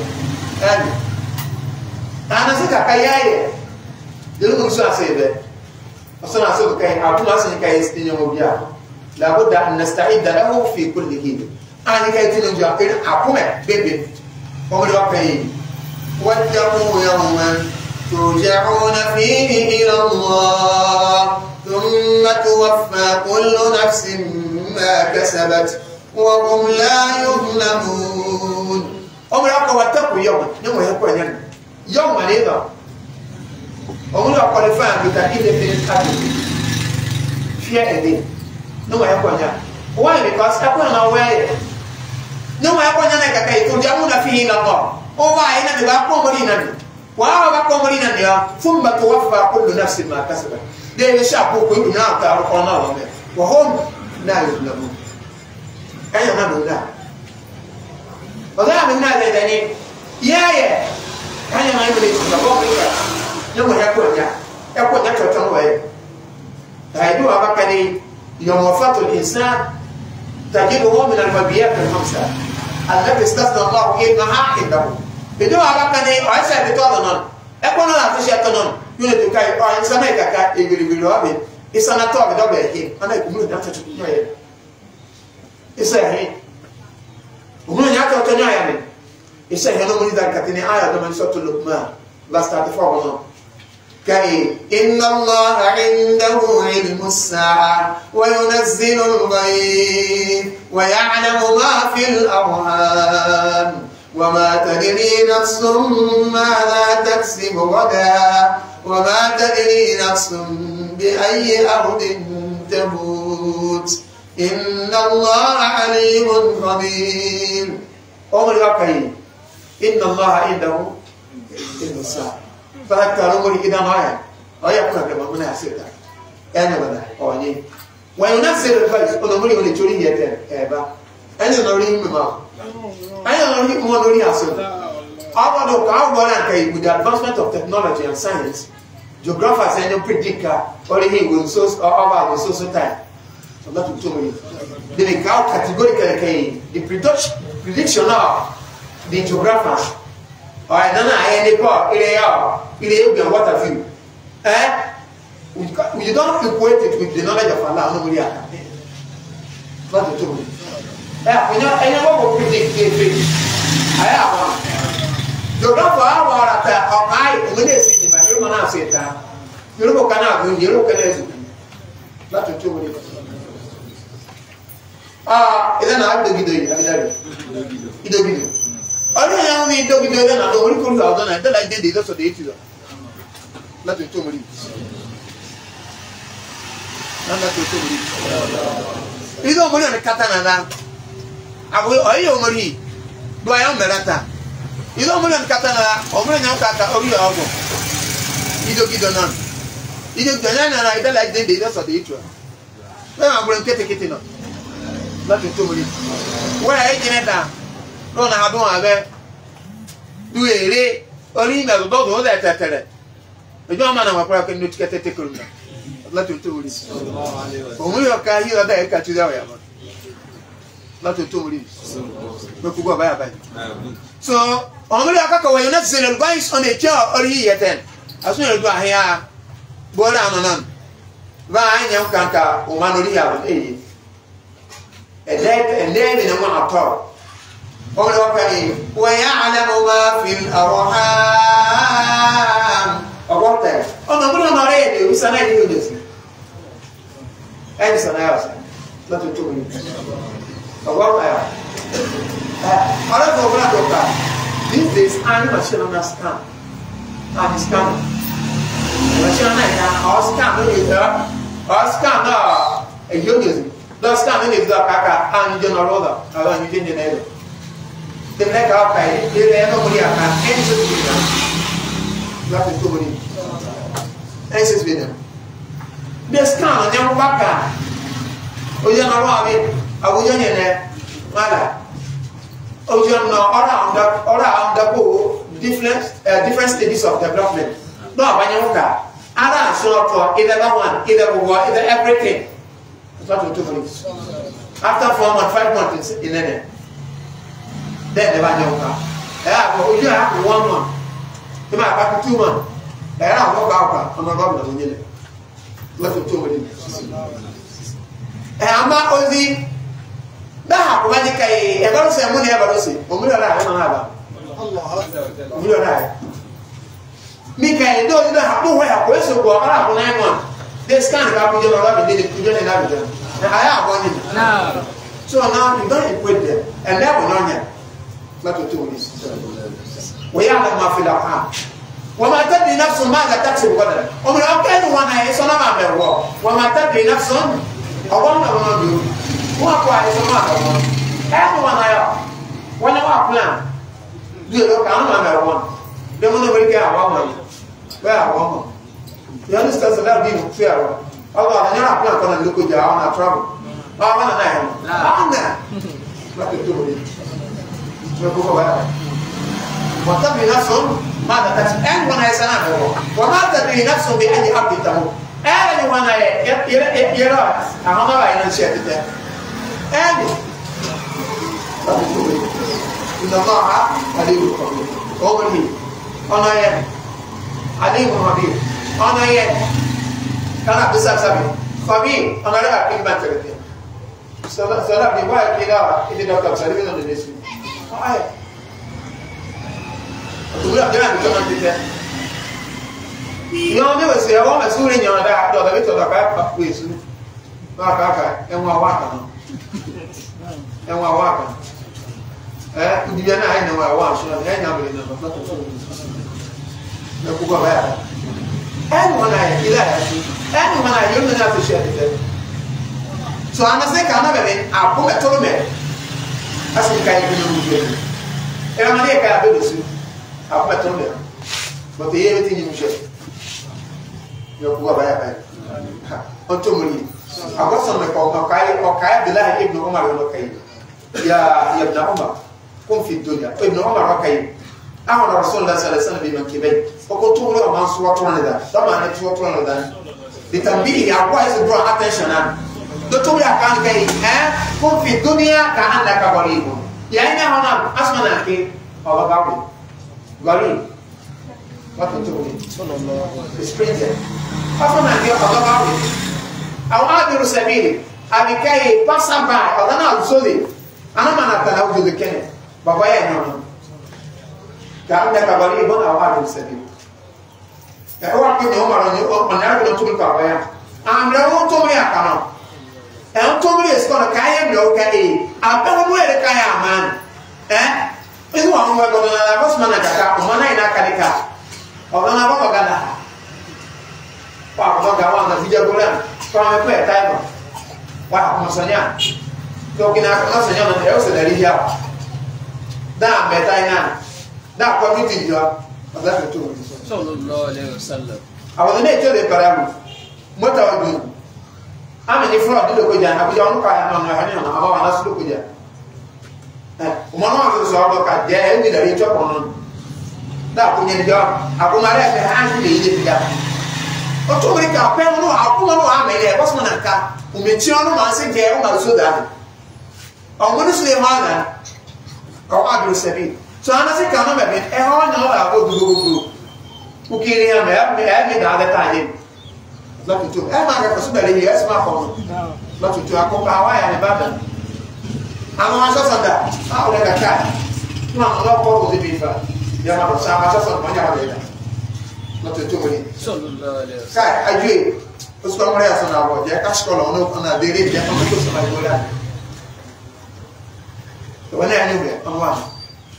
أنا سكا كاي يوم سوينا ناسيبه أصلا أقول كاي أبو ناسين كاي استنيو بيا لابد أن نستعد له في كل حين أنا كاي تنجا إن أقوم بيبي ومن وقتي واتقوا يوما ترجعون فيه إلى الله ثم توفى كل نفس ما كسبت وهم لا يظلمون أمر أقوى واتقوا يوما يوم يقوى يوم لذا أقول لك qualifying with an indefinite article. Fear again. No, I can't. Why? Because I can't know where. no wa ko nyana ka kai to jamuna fihi la Allah o wa ina de ba ko mori nan wa ba ko mori nan ya thumma tuwaffa kullu nafsin ma kasabat de sha ko ko ina ta ko na wa me wa hum la yuzlamun ayo na do da wala min na da ni ya kanya na ile ko ko ni ka yo ya ko nya to to wa ai do abakani يوم وفاة الإنسان تجده من المبيات الخمسة التي استثنى الله إنها عنده بدون أبقى أعيش بتوضنا أكون أنا في شيء تنون يقول لك أو إنسان يكاك يقول أبي إنسان أتوقع بدو بيهين أنا يقول لك نفسك تنوي إسهين ومن يأتي تنوي يعني إسهين من ذلك كتني آية من سورة اللقمان verse 34 كي إن الله عنده علم الساعة وينزل الغيث ويعلم ما في الأرحام وما تدري نفس ماذا تكسب غدا وما تدري نفس بأي أرض تموت إن الله عليم خبير إن الله عنده علم الساعة فذكروا مري إذا ما يكون كما من يصير أنا بدأ أوني وينزل الغيث أنا مري من توري يتم أبا أنا نوري مما أنا نوري ما نوري أصلا أبا لو كان بنا كي with the advancement of technology and science geographers and predict only he will so over will so time so that will tell me they can categorically the prediction now the geographers. Alright, Nana, I end the what have you? You don't equate it with the knowledge of Allah. Nobody can. Not the truth. I never predict it. I have one. The doctor, I when they see him, you man say that. You look at you look at not the truth. Then I have the idogido. I don't have any dog in the other. I don't want to go out and I did it. That's what they do. Let me tell you. You don't want to cut an I will owe you money. Do I am Merata? You don't want to cut an or bring out of your album. Idogido none. Idogido and I don't like the that's what they do. Well, I'm going to take it in. Let me tell you. Where I get that. Don't have do a only never go that at the young man of a can get a tickle. Let you do this. When we are here, they catch you there. Not to do this. So, only a couple of not saying advice on a chair or here then. As soon as you are here, Boran, Vine, young Kanka, or one of the other age. And then in a one at all. ويعلم ما في الأرحام أقولت أنا أقول أنا رأيت وسنا يجوز أي سنا يا سنا لا تتوه أقولت أنا أقول لك these days I'm machine understand understand machine understand understand يجوز ده scan is the kaka and general other أنا يجين general the neck out by the nobody answers with them. Not the two answers with them. This kind of young baka. Oh, you're not wrong. I was young in there. Mother. Oh, you're not around the pool, different stages of development. No, when you look Ada show up for either one, either war, either everything. That's what we do. After 4 months, 5 months in there. Then the man young car. You have 1 month. You might have 2 months. Then I walk out on the road. What to do with it? And I'm not only that. When you say, "I don't say money, I don't say." Money, I don't have. Allah, money, I. Me can do that. Happen where I go so go. I have 9 months. This kind of happen. You know what? They did it. You don't have it. I have money. No. So now you don't equate them, and that will not happen. Not to do this. We are the mafia. وما تدري نفس ماذا تكسب غدا. ومن أكيد وانا يسون ما بيروا. وما تدري نفس أقولنا بنقول. هو أقوى يسون ما بيروا. أنا وانا يا. One of our plan. Do you look at one? The one we get a woman. Where a woman? You understand that being fair? Although I never plan on look at your own trouble. I want to know. What to do with it? What have you done? Mother, that's anyone has another one. What not that we not so be any update. Anyone I get your eyes. I don't know I don't share it there. And what to do with it? In the law, I live over here. On I am. I live over here. On I am. Cannot be something. For me, on another big matter. So that the wild kid out, it did not come serving on the nation. I do not come to that. You know, there was a woman sooning your dad, or the little back with you. And one walker. And one walker. You did not know I was, and I will never. No, go back. And when I you don't have to share it. So I must say, I put a total man. I think I can do it. And I'm here, I will do it. I put a total man. But the everything you share. You're poor by Antomini. I got some of Kaya, the light, if no Omar Rokai. Ya Naoma, Confit Dunia, if no Omar Rokai. I want to solve that Salazan be Mankibay. Or go to a man's water on that. Some are not water on that. It can be a wise to draw attention. The two can get Confit Dunia, Kahana Kabaribo. Yana Honam, Asmanaki, or Gabi. Gari. What to do? The stranger. Asmanaki or Gabi. I want to say, I became passing by, or not solid. I'm not going to the Kenneth. But why I know? Kanda kabari bon awal sebi. Ya wa ko no maro ni o na ko to ka wa ya. Am le o to me akano. E o to me esko na kai no ka e. Apa mo ere kai aman. Isu wa mo ko na boss man na ka o mana ina ka dika. O na ba ko gana. Pa ko ga wa na video golan. Ko me ko e tai mo. Wa ko sonya. To kina ko sonya na e o se dari ya. Da me tai na. That committee, you are that too. Sallallahu alayhi wa sallam. I was a nature of Paramu. What I would do. I'm in the front of the Kojan. I was on fire on my hand. I'm about to look at one of those are look at the end of the rich upon that. When you job, I will not have the hand to be in the But to make a pen, I will not have a what's one a car who made you on my sink here on so that. I want to say, Mother, or I will say. So I say, come on, baby. I want to know about the who carry him, me the other time. Not to do. I'm not going to be here, my phone. Not to do. I go Hawaii and Baden. I'm not just on that. I'll let a cat. No, not for the beef. You're not just on my not to do it. So, I do. What's going on our Jack? I scroll on a daily Jack on the coast of my good. When I knew it, on one.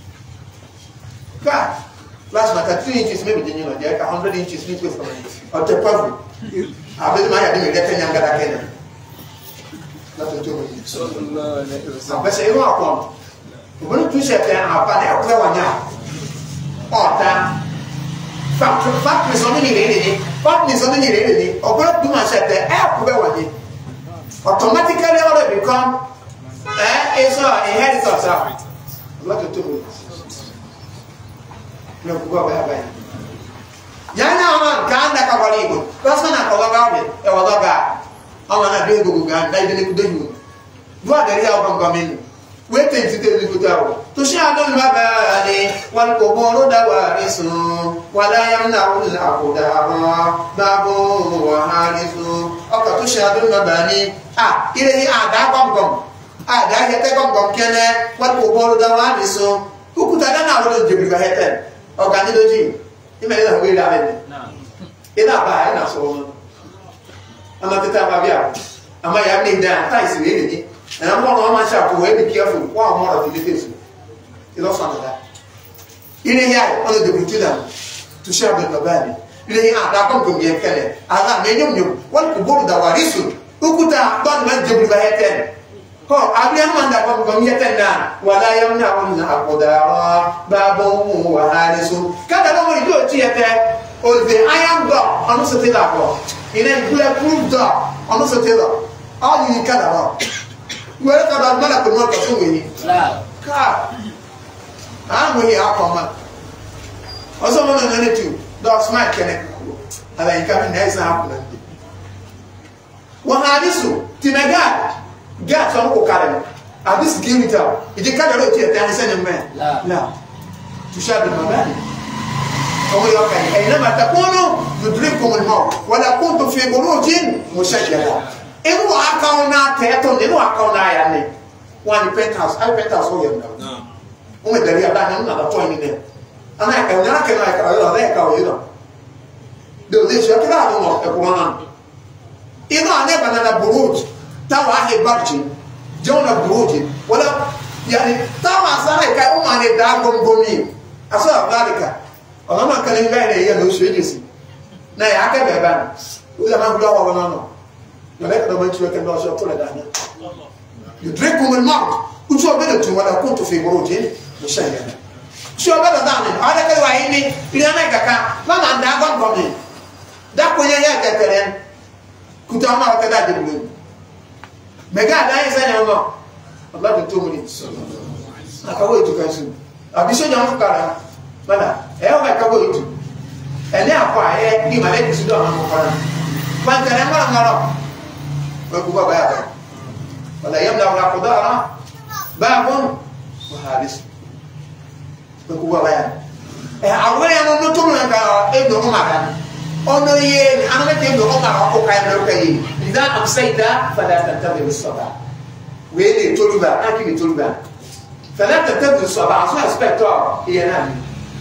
God, last night 3 inches maybe the 100 inches maybe or the perfect. I believe my idea that can younger again. Not to do it. So I say, you are when you set there, I'll buy a clever now. Or that fact is only ready, fact is only ready, or what do I set there? Automatically, all become a inheritance of it. What to do it. No go back. Yana man kanda kabaligo. Basta na kawagabe e wagaga. Amana be go ga dai de ku deju. Do adari ya bangamin. Wete ntite ni kutawo. To sha don mabani wal quburu dawarisu wala yamna'u al-aqdara babu wa harisu. Aka to sha don mabani ile hi ada gomgom. Ada hete gomgom kene wal quburu dawarisu. Ukutada na wala jebi ga hete. Organi doji, imeli na wili ameni. Ina ba ina so. Ama teta ba bia. Ama ya ni dan tais we ni. Na mo no ma sha ko we be careful. Wa mo ra ti face. It also under that. Ile ya on the butula to share the babani. Ile ya da kom kom yen kele. Ala me nyum nyum. Wal ko boru da warisu. Ukuta ban man jebul ba heten. ko abiyan man da ko yeten na wala yamna'un aqdara babun wa halisu kada no mo do ti yete o the iron door onu se te da ko ina bulletproof door onu se te da all you kada ba where ka da mala ko mo ka so we La. ka mo hi akoma oso mo na ne tu do smart kene ala ikami na isa hapo wa halisu tinaga get some ko kare and this game it out it can do it and send man la to share the mabani او يوكاي اينما تكونوا يدرككم الموت ولا كنتم في بروج مشجره انو اكاونا تيتو انو اكاونا يعني وان بنتاوس اي بنتاوس هو يلا o me daria bana na da toini ne ana ka na ka na ka yo da ka o yo do de je ka no e ko na ino ane bana na buruj tawa he barji jona buruj wala yani tawa sai ka o mane da gongomi asa dalika ona ma kan ngai ne ya no shejesi na ya ka be ban o da ma gula wa no no le ka do ma chiwe ka do so to le da na yudrikum al-maut ucho bele tu wala kuntu fi burujin mushayyada sho bele da ne ala ka wa ini ina na ka ma na da gongomi da ko ya ka teren kutama ka da de mega da yin sanya ngo Allah ta tumuri aka wo itu kansu abisho nya mfukara bana o ka wo itu ene akwa ni male kisido ama mfukara kwanta na ngara ngara ko ku baba ya wala yamna wala qadara babun wa halis ko ku baba ya awere no no tumuri ka ndo mara ono ye ana te ndo mara ko kai no kai إذا أمسيت فلا تنتظر الصباح. وين تلوبا؟ أكيد تلوبا. فلا تنتظر الصباح. أصلا أسبكتور هي نامي.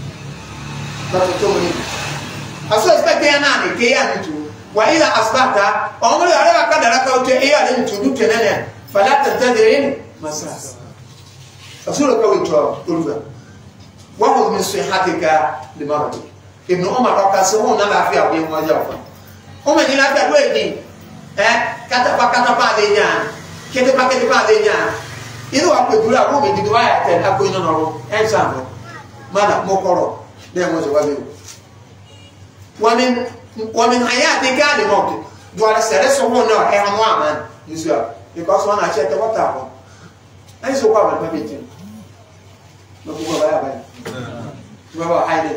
لا تتومني. أصلا أسبكت هي نامي كي ينتو. وإذا أصبحت أمر على كذا لك وتهيأ لنتو دكتنا فلا تنتظر مساء. أصلا كوي تلوبا. وخذ من صحتك لمرضك. ابن عمر ركسه نلا في أبي مجاوب. عمر لا تقولي kata pa de nya kete pa de nya ino wa pe dura ro mi di wa ya te ako ino no ro ensample mala mokoro de mo je wa le wa min hayatika li mawt do ala sere so ho no e ha mo aman yusa because one a chete what happen ai so kwa ba pe tin no ko ba ya ba wa ba haide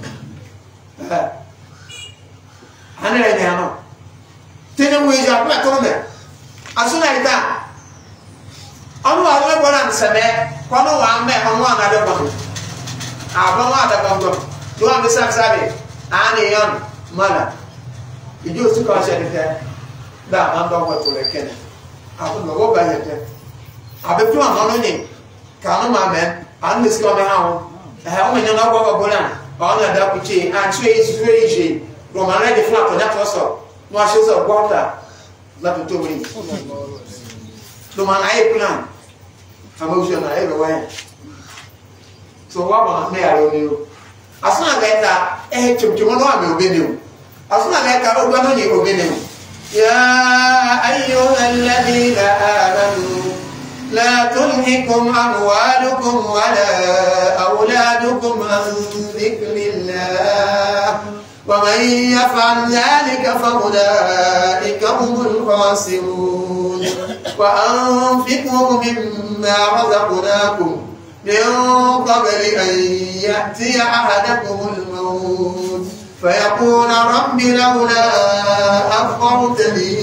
ana ne ano tene mweja kwa tome asuna ita anu wa we bona nseme kwa no wa me anu wa na de bon aba wa da bon do am sa sabe ani yon mala ijo su ka sha de da man do wa to le kene abu no go ba yete abe tu an no ni ka no ma men an mis ko me ha o o me na go bona ba na da ku chi an so is very je do man na de flat to na to so no ashe so gwata la to tori do man ai plan amotion na ebe wa so wa ba me aro ni o asuna leta chimchimo no ame obeni o asuna leta o gba no ni obeni o ya ayyuhal ladina amanu la tulhikum amwalukum wala auladukum an dhikrillah ومن يفعل ذلك فأولئك هم الخاسرون وأنفقوا مما رزقناكم من قبل أن يأتي أحدكم الموت فيقول رب لولا أخرتني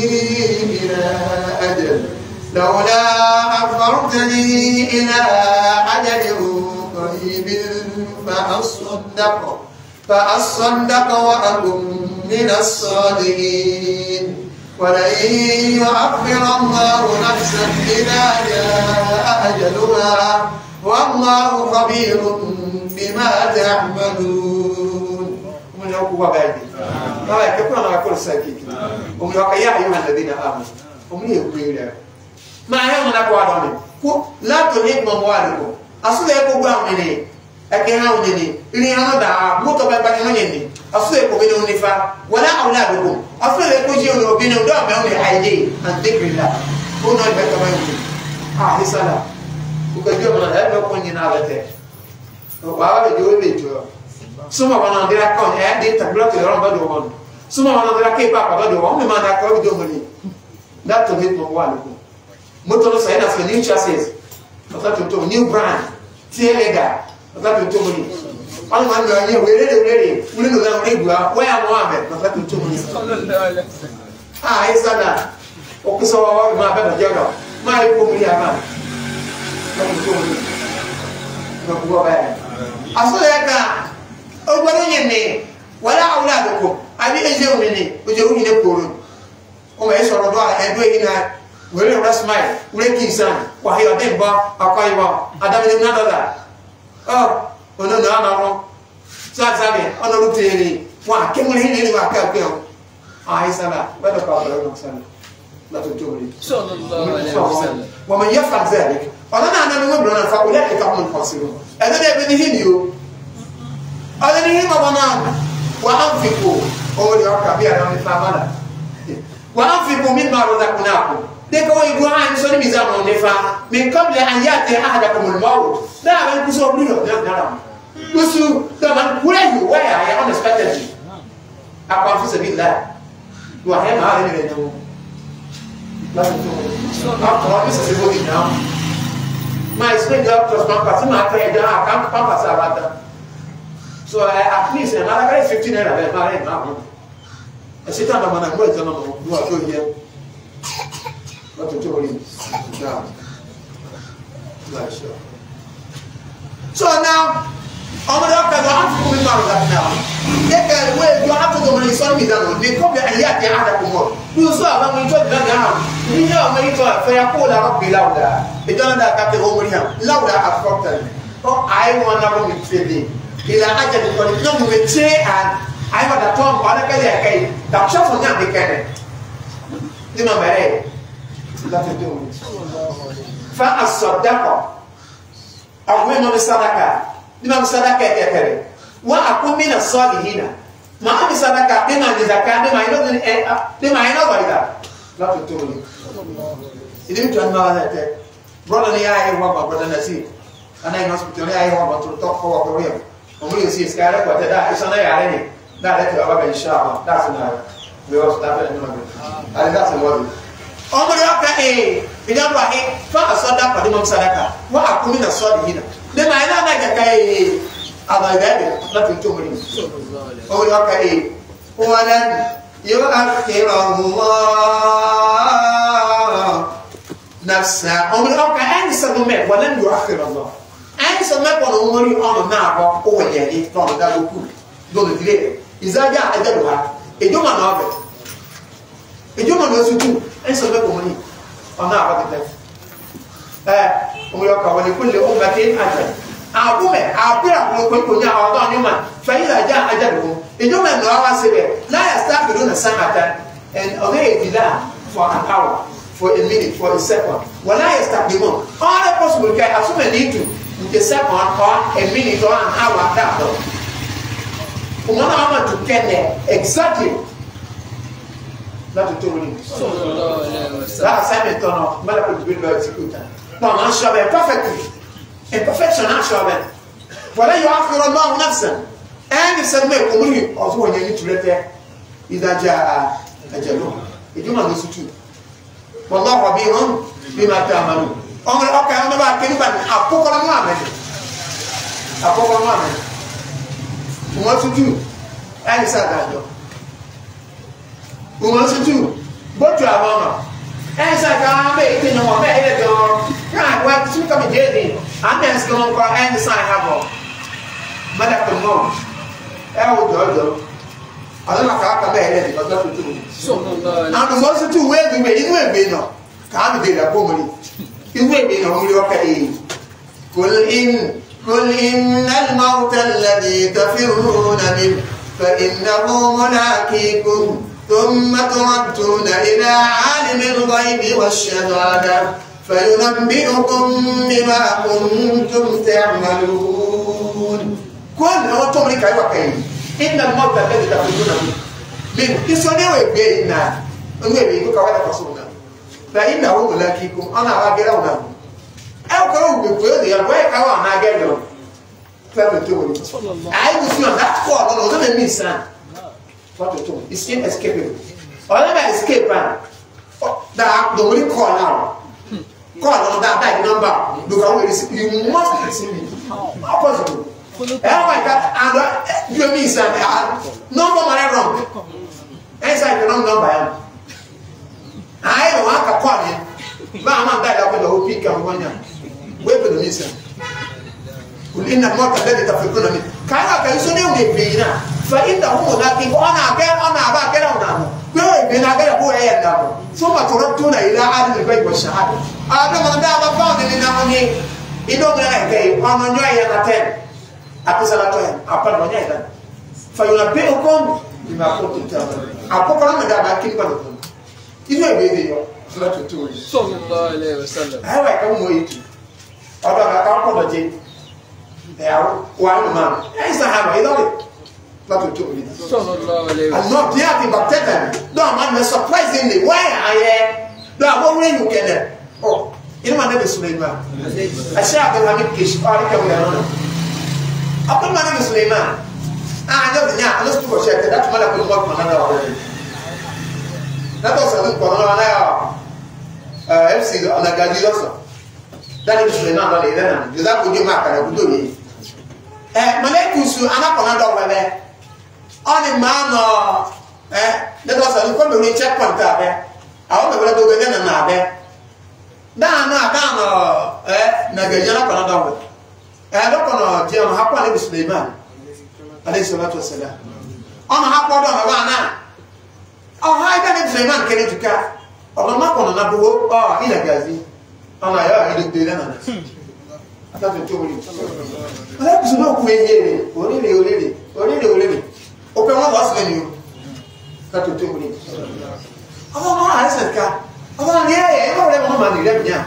إلى أجل قريب فأصدق وأكن من الصالحين ولن يؤخر الله نفسا إذا جاء أجلها والله خبير بما تعملون ومن يقوى بعدي لا يكون على كل ساكت ومن يقول يا أيها الذين آمنوا ومن يقول ما هي من أقوى دوني لا تلهكم أموالكم أصل يقول مني ake ha onene iri ha da moto ba ba ni ni afu e ko be ni fa wala auladukum afu e ko ji ono be ni do ma oni haide and dhikrillah ono be ka ba ni ah hisala ukajua mwana hapo kwenye na alete baba ndio wewe suma wana ndira kwa ndi tabula kwa ron bado won suma wana ndira ke papa bado won me manda kwa video moni that to hit mo wala ko moto no sai na for new chassis that to new brand tielega that to moni wala man yo nye werere ule no na ngibwa wa ya Muhammad that to moni ah isana okiso wa ma bado jaga ma iko muli ama na to moni na kuwa baya asoleka ogwaro nyene wala auladukum abi ejewu ni ojewu ni poro o ma eso rodo a edo ina wele ora smile ure kinsan wa hiyo demba akaiwa adamini na dola ono na na ro sabe ono rutere wa kemule ni wa ka pe o aisala bado ka bado no sana la tuturi sallallahu alaihi wasallam wa man yaf'al dhalik ona na no bro na fa ulaka ka mun fasiru ene de bi ni hiyo adani hima bana wa anfiqu awli akabia na mfamala wa anfiqu mimma razaqnakum deka wa idua so ni mizamo nefa min qabla an yati ahadakum al-maut da ban kuso brio na kusu da man kurehu wa ya unexpectedly akwa fi sabilillah wa hema hali ni ndio la so akwa bisa se bodi na my spend doctors pampa ma ka ya kan pampa sabata. So at least another guy 15 naira be mare na mo. Asita na mana kwa jana mo do ato here. What to tell you? So now Omar ka da afu min maro that now. Deka we you have to do money so mi dano. Me ko be aliyati ada ko mo. Du so aba mo to da na. Ni yo mo to fa ya ko la rabbi lauda. E dona da ka te o mo riam. Lauda after. Oh I want na mo mi fede. Ila aja di ko ni mo meche an ai ma da tom ba da ka ya kai da sha fo nya de kene ni ma bare la te do fa as-sadaqa awe mo sadaka ni ma sadaka ya kere wa akumi na salihina ma ami sadaka de ma ni zakka de ma ino ba ida la te do ni idi to an ma la te brother ni ai wa brother na si ana in hospital ni ai wa to ko ko ko Omuli si skara kwa tada isana yare ni da leti baba inshallah that's enough we will start in the moment and that's what omuli aka idan wa fa asada kwa dimo sadaka wa akumi na swadi hina de ma ina na kaka abagade na tuntumuri omuli aka walan yu'akhiru Allah nafsa omuli aka ani sabume walan yu'akhiru Allah and so my one only on now over here from that book don't delay is that ya ajaduha e do man of it e do man no sutu and so my money on now about that we are calling kulli ummatin ajal abume apira ko nya o do nyuma fa ila ja ajaduhu e do man no awa sebe la yastaqiduna sa'atan and away bila for an hour for a minute for a second wala yastaqdimun all the possible kai assume need to the second or a minute or an hour that one hour to get there exactly not to tell you that assignment on medical degree law executor no I'm sure perfectly a perfection I'm sure whether you have your own nafsan and if some make only also when you need to let there is a jalo if you want to do wallahu rabihum bima ta'malun Onge okay on ba kini ban akokoro ma me mo tutu ai sa da jo mo tutu bo tu awon ai sa ka be ti no mo be ile do ka wa tu ka me je ni and so ko ai sa ha bo mada ko mo e o do ala ka be ile di ko tutu so and mo tutu we no ka me de la ko mo ni iwe ni no muri waka قل إن الموت الذي تفرون منه فإنه ملاقيكم ثم تردون إلى عالم الغيب والشهادة فينبئكم بما كنتم تعملون قل هو تملك أيوة إن الموت الذي تفرون منه كسوني بينا نوي بيكو كوالا فصولنا فإنه ملاقيكم أنا أغيرونه I go with the way I get them. I was not that far, but I was miss son. What to do? It's inescapable. Or never escape, that the only call now. Call on that number. Look, you must receive it. How possible? Oh my God, and you mean son, no more wrong. Inside the wrong number. I don't want to call him. But I'm not that up with the whole peak of one year. Wait for the mission. In the mortal letter of economy. Kaya can you only be now? For in the home that keep on again on our back around. Where been a better boy and now. So much to tuna, I added the great was shot. I don't want to have found it in our name. You don't like a on your year at 10. At the upon one year. For you are pay upon, you are put to tell them. I'll put on the back in Panama. You know, baby, not to do it. So, I like to wait. Although I can't put a they are one man. Yes, I have it. Not to do it. I'm not yet, but tell them. No, man, surprisingly, why I am. No, I won't you get oh, you my name is Suleiman. I say I don't have a kiss. I put my name is Suleiman. I know the name. I just to check that man I will work another already. That was a look on FC on a Gadilosa. That is the number then. You that would you mark and do it. Malekus, another way. On a man, that was a look on the checkpoint. I want to go again and now there. Down, Nagajana another way. I don't know, Jim, how can I be man? And it's a lot of Sada. On a half order of Havana. Oh, I can't say man can to cat. Or the map on another work, or in a gazi. Oh, I didn't do that. I thought you told me. That's no way. Already. Open one was when you got to 2 minutes. Oh, I said, cat. Oh, yeah, I don't have money left now.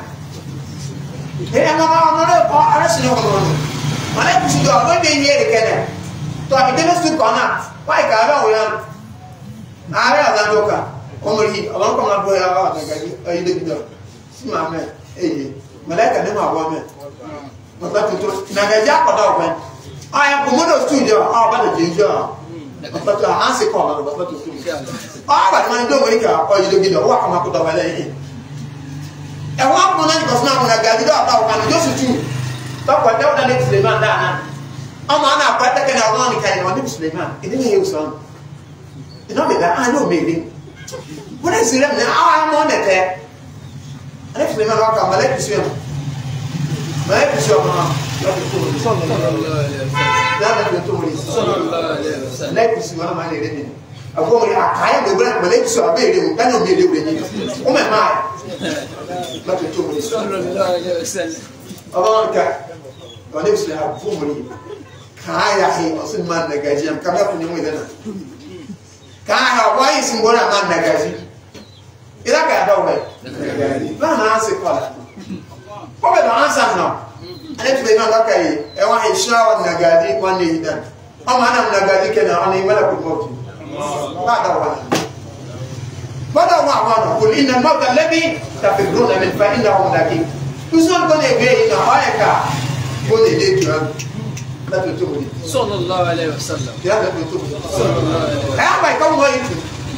Hey, I'm not arresting your money. My name is your way here again. So I didn't still connect. Why, God, I have a loca. Only a long time ago, I did it. See my man, Malaka never woman. But that was Nagaja or when I am Komodo studio, but a ginger. But I answer call, but what to do. Ah, but my Dominica or you don't get a walk on the way. And one moment was now when I got it up and just two. Talk what the next day, man. I'm not a better than I want to carry on this man. It didn't use on. You know that I know maybe. When I see them now, I'm on it there. And if they not come, I like to see them. I like to see them. Like to see one of my lady. I go here, I am the black, but let's so obey them. I don't be doing it. Oh, my mind. Not to do it. Oh, okay. But if they have woman, Kaya, he was in man, the Gajian, come up with him. Kaya, why is he more a man Nagazi? Is that guy don't wait? Don't answer for that. What the answer now? And if they not okay, I want to shower Nagazi one day done. Oh, man, Nagazi can only well promote you. What I want to in the mouth and let me that the grown and find the home that who's not going to be in a higher car? What they did to him. That will do it. Sallallahu alayhi wa sallam. Yeah, that will do it. Sallallahu alayhi wa sallam. I come away.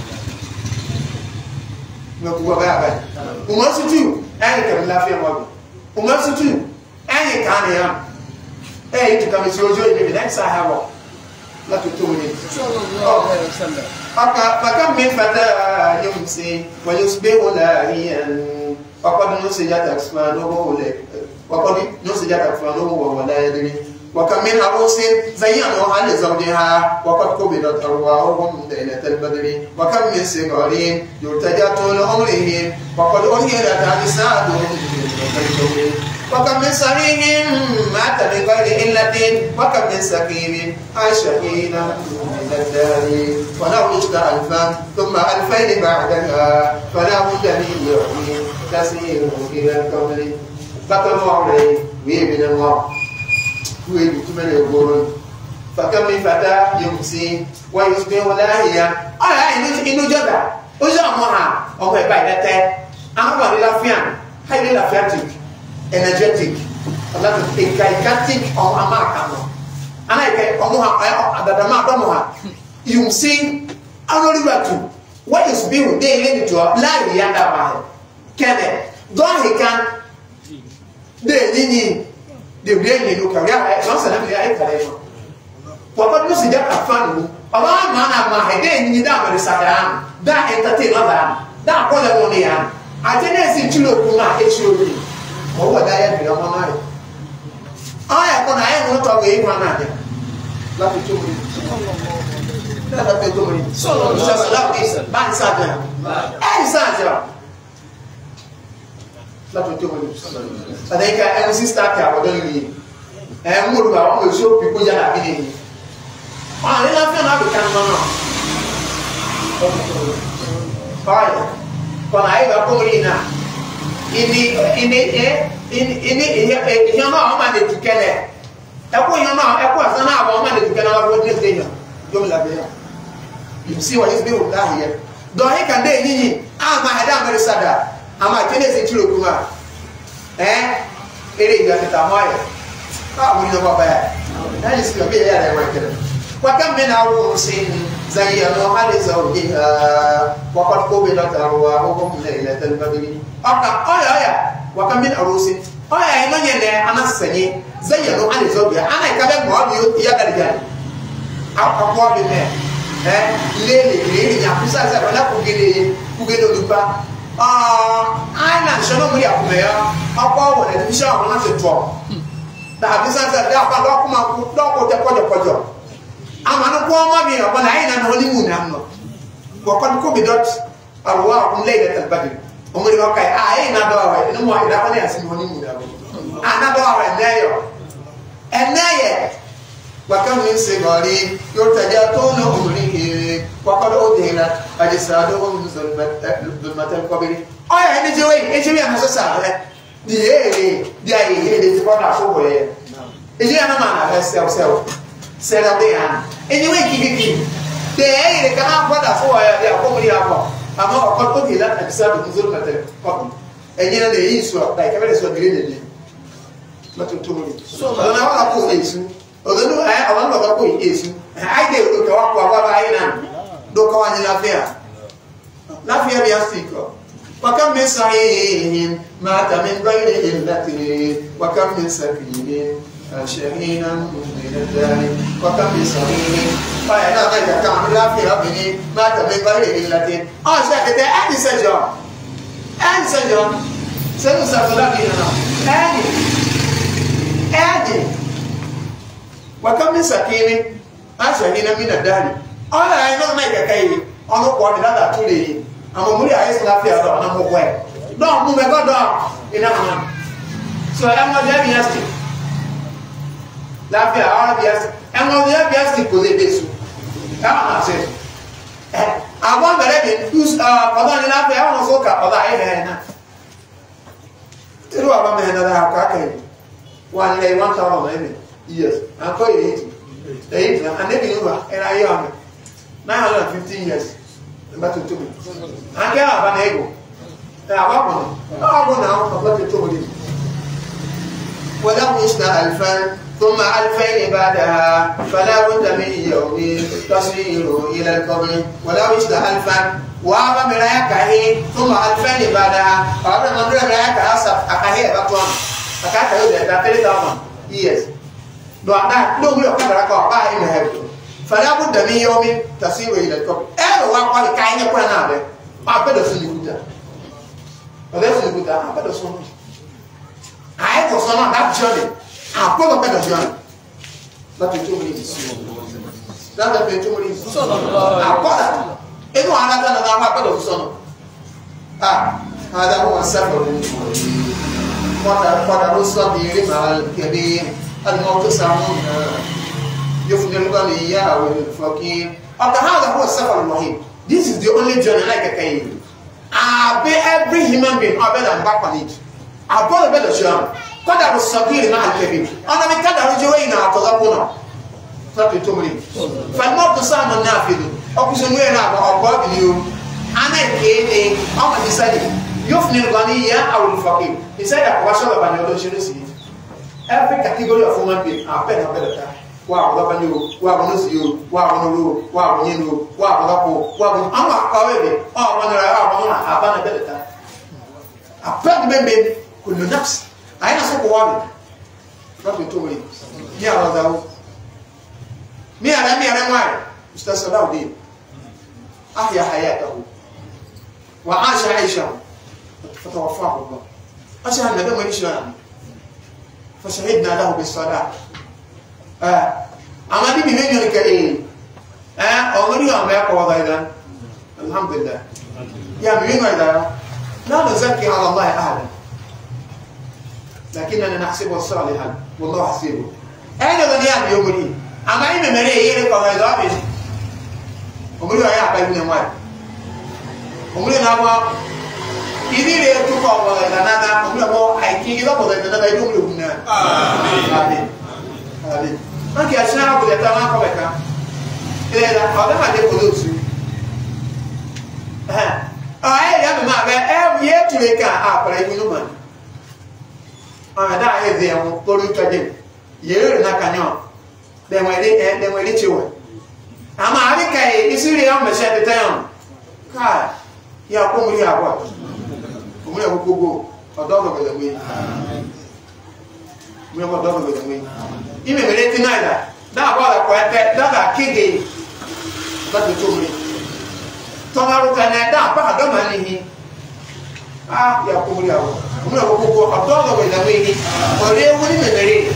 No, go back. Umasutu, and you can laugh your mother. Umasutu, and you can't hear. Hey, to come and show you the next I have. Not to do it. Sallallahu alayhi wa sallam. Maka min fata yumsi wa yusbihu lahiyan wa qad nusijat asmanuhu wa qad nusijat asmanuhu wa la yadri وكم من عروس زينوا عن زوجها وقد قبضت أرواحهم ليلة البدر وكم من صغار يرتجى طول عمرهم وقد أرهلت أجسادهم وكم من صحيح مات بغير علة وكم من سقيم عاش حينا من الدار ولو عشت ألفا ثم ألفين بعدها فلا بد من يوم تسير إلى الكون بطل عليه وابن الله who is too many of women. Fakami Fata, Yumsi, why you spend what I hear? I know Jada. Uzamoha, or by that time. I'm going to Lafian, highly Lafiatic. energetic, a lot of gigantic or Amaka. And I get Omoha, you see, I'm not even what is being they to a lie the other man. Can it? Don't he can they really look at what was it a fun? A man, my day, you down with the Saddam, that entertain other, that was the only hand. I didn't see to look at HUD. Oh, what I had been on my mind. I am not away one another. Love you to me. Never been to me. So, love this, man, Saddam. And Saddam. Love you to me. I think I am start out with you. And more about all the show people that have been in. Ah, they don't feel like we can run on. Alright. When I ever come in now, you know how many to get it. You see what he's doing down here. Don't he can do I'm a head very sad. I'm a tennis in Chilukuma. It is at the time. Oh, we know bad. That is your bed. I reckon. What can men are saying? Zayano Haliza, what Kogi not our home little baby. Oh, yeah. What can men are rosing? Oh, I know you're there. I'm not saying Zayano Haliza, and I can't want you the other again. Out of what in there. Lady, besides, I will not get it. I'm not sure nobody up there. How power and Michelle will not talk. That besides that, don't put the project. I'm not going to when I am honeymoon. I'm not. What can be dot or walk later at the body? Only okay, I ain't not no more than I see honeymoon. Another and there. And there, what can we say, Gori? Your Tajato, no, what can all day I decided the matter probably. Oh, I enjoy it. I'm so sorry. The idea is what I saw here. Is there a man as self? Said up there. Anyway, keep they cannot put us for their comedy. I'm not going to let them serve the Zoom copy. And yet they use like every so greedy. Not to me. So I don't know issue. Although I want to go issue. I did look at what I am. Don't go on in affair. Lafayette, we are sick. What can we say? Madam in Brady in Latin. What can we say? Shahina, what can be saying? By another, I can't laugh here, Madam in Brady in Latin. Oh, Secretary, and it's a job. And it's a job. So, Andy. What can we say? I shall in a daddy. All I know, make a cave on the one another today. I'm a movie, I used to laugh here on the way. Don't move a god in a man. So I'm not very nasty. Laugh here, I'll be asking. I'm not very nasty for the base. I said, I want the ready who's a laugh here, I want to look at other area. Tell about me another cracker. 1 day, 1,000 years. I'm quite 80. And then you are, and I am 915 years. But to me, I can't have an ego. I want now, but to me. ولو عشنا ألفا ثم ألفين بعدها فلا بد من يوم تصير إلى القبر ولو عشنا ألفا وأما من رأيك ثم ألفين بعدها وأما من رأيك أصف أكاهي بطوان أكاهي يودع 30,000 years بعدها لو يوم كان ركوا بقى إنه هبطوا فلا بد من يوم تصير إلى القبر أنا وأقول كائن يكون هذا أبدا سنقوله أبدا سنقوله أبدا سنقوله I was on that journey. I put up a journey. Not in 2 minutes. Not in 2 minutes. I got it. You know, I'm not going to son. هذا هو السفر فالرسل بيرمى الكبير الموت سامون يفني الغني والفقير. هذا هو السفر الوحيد. This is the only journey like a cave. Every human being are better than back on it. I brought a better job. God, I was sucking my baby. And I mean, God, I was doing now to the corner. Not to me. If I'm not the son of Nafi, opposition way now, or Bob you, and I gave a, I'm deciding. يفني الغني أو الفقير. He said that واشل بنيو شنو every category of human being أبدا أبدا wa banyo wa bonusio wa bonuru wa bonyinu wa bolapo wa bon ama kawebe bonura bonura abana beleta apad bembe kullu nafs aina soko wabe rabbi towe ya razao mi ara mai ustaz Salahuddin ahya hayatahu wa asha aisha fatawaffahu Allah asha nabi mai shirani fashahidna lahu bis salah amadi bi menyo ni kai omori o me ko wada alhamdulillah ya mi ngada la nuzakki ala Allah ahada lakinna nahsibu salihan wallahu hasibu ana da ya mi omori ama ime mere yere ko wada bi omori ya ba ni mwa omori na wa idire tu ko wada na omori mo ai ki ga ko da na da omori kunna amin amin anche a scena con la tama come ca e la fa ma de produzione ya ma be ye tu le ka para i no man da e de mo toru ka de ye na kanyo de mo de chiwe ama ari ka e isiri ya me se de tan ka ya ko mu ya kwa ko mu ya ko go odo go de we mu ya ko do go de we ime mere tinaida da bala ko ete da kige ba to tumri to maru kana da pa do mani ya ko muri awo mu ko adogo we da we ni o le woni me mere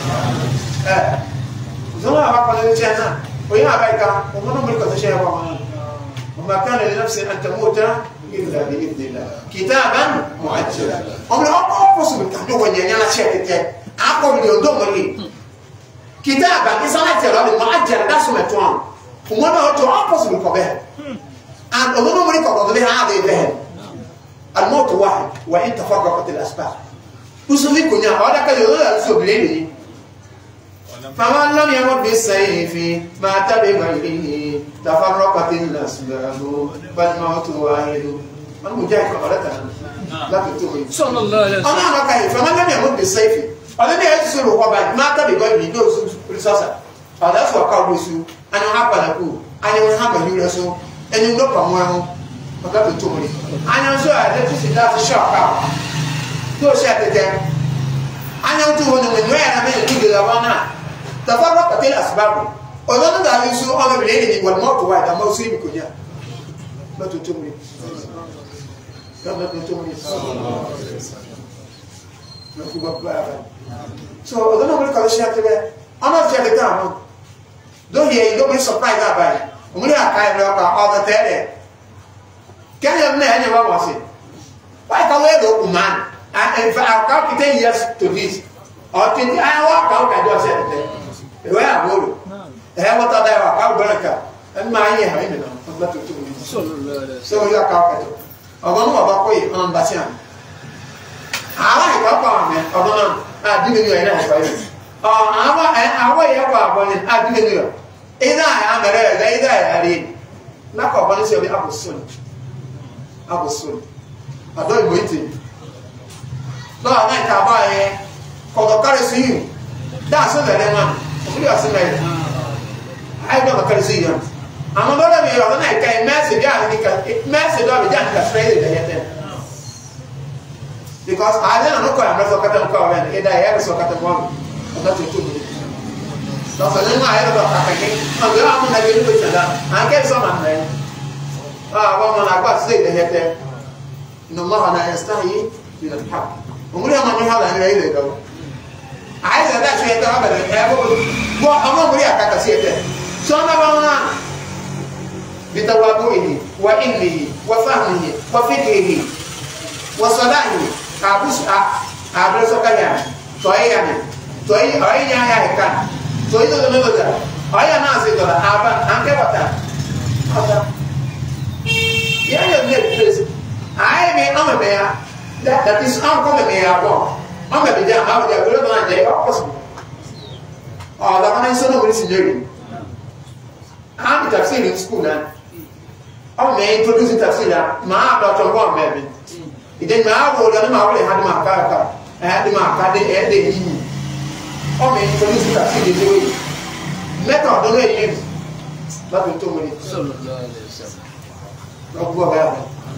zoma ba ko le chana o ya ba ka o mo no muri ko to shewa ma ma kana li nafsi an tamuta illa bi idnillah kitaban muajjala o mo possible ka do wonya nyala chete ako bi do mori كتابا إسمع ترى المعجل ده سمع توان وما هو توان possible كبه and أمور مريك قبض بها هذا يفهم الموت واحد وإن تفرقت الأسباب وسوي كنيا هذا كذا يقول السبليني فمن لم يمت بالسيف مات بغيره تفرقت الأسباب فالموت واحد أنا مجاهد كبرتها لا تتوه صلى الله عليه وسلم أنا كاي فمن لم يمت بالسيف ọdún ní ẹ̀sùn sọ̀rọ̀ wọ́n báyìí máa tàbí gọ́ ìbí yóò sún rìsọ́sà ọ̀dọ́sùn ọ̀ká ọdún sún anyọ ha pàdàkù anyọ ha mẹ̀lú rẹ̀ sún ẹni ń lọ́pàá mọ́ ẹ̀hún ọ̀gá tó tó mọ́lẹ̀ anyọ sọ ẹ̀lẹ́tírísì láti ṣọ́ ọ̀ká tó ṣe àtẹ̀tẹ̀ anyọ tó wọn ní ìwé ẹ̀rọ mẹ́rin tó gbèrè wọn náà tàfà rọ́pàtẹ́ àsìbábù ọ̀dọ́ tó dàbí sún ọmọ ìbílẹ̀ èdè ní wọ̀lmọ́tò wáyé àmọ́ sún ìbìkò ní à lọ́tò tó mọ́lẹ̀ so I don't know what collection today. I'm not telling them. Don't hear you don't be surprised about it. We are kind of all the time. Can you imagine what was it? Why can we look man? And if I count 10 years to this, or 20, I walk out, I just said it. Where I go, I have what I have Branca, and my year, I know. So you are counted. I don't know about it on Basian. I like up on me. I didn't know anything. I way up on it. I didn't know. Either I am a either I read. Knock up on this, I was soon. I was soon. I don't wait. No, I can't buy for the currency. You. That's what I want. We are saying, I don't currency you. I'm not going to be on the night. I message, message of the young Australian. Because I don't know I'm not so cut and cover and I have so cut and one. That's it too. So then I have a packing. I'm going to get with that. I get some man there. One I got to say the head there. No more than I study, you don't have. Only how many have I go. I said that's where I have. Well, I'm not really a cat to see it. So I'm about بتواضعه وعلمه وفهمه وفقهه وصلاحه abus abreso kanya toy nya ya kan toy do me boda aya na se do aba anke bata ya ne place ai me am me ya that is am ko me ya bo am be ja ma ja golo na je ko possible la kana so no ri signori am tafsir in school na am me introduce tafsir ma do to go me Iden ma wo da ma wo le had ma ka de ma ka de yi o me introduce ka fi de we method do le use ba to mo ni sallallahu alaihi wasallam no go ba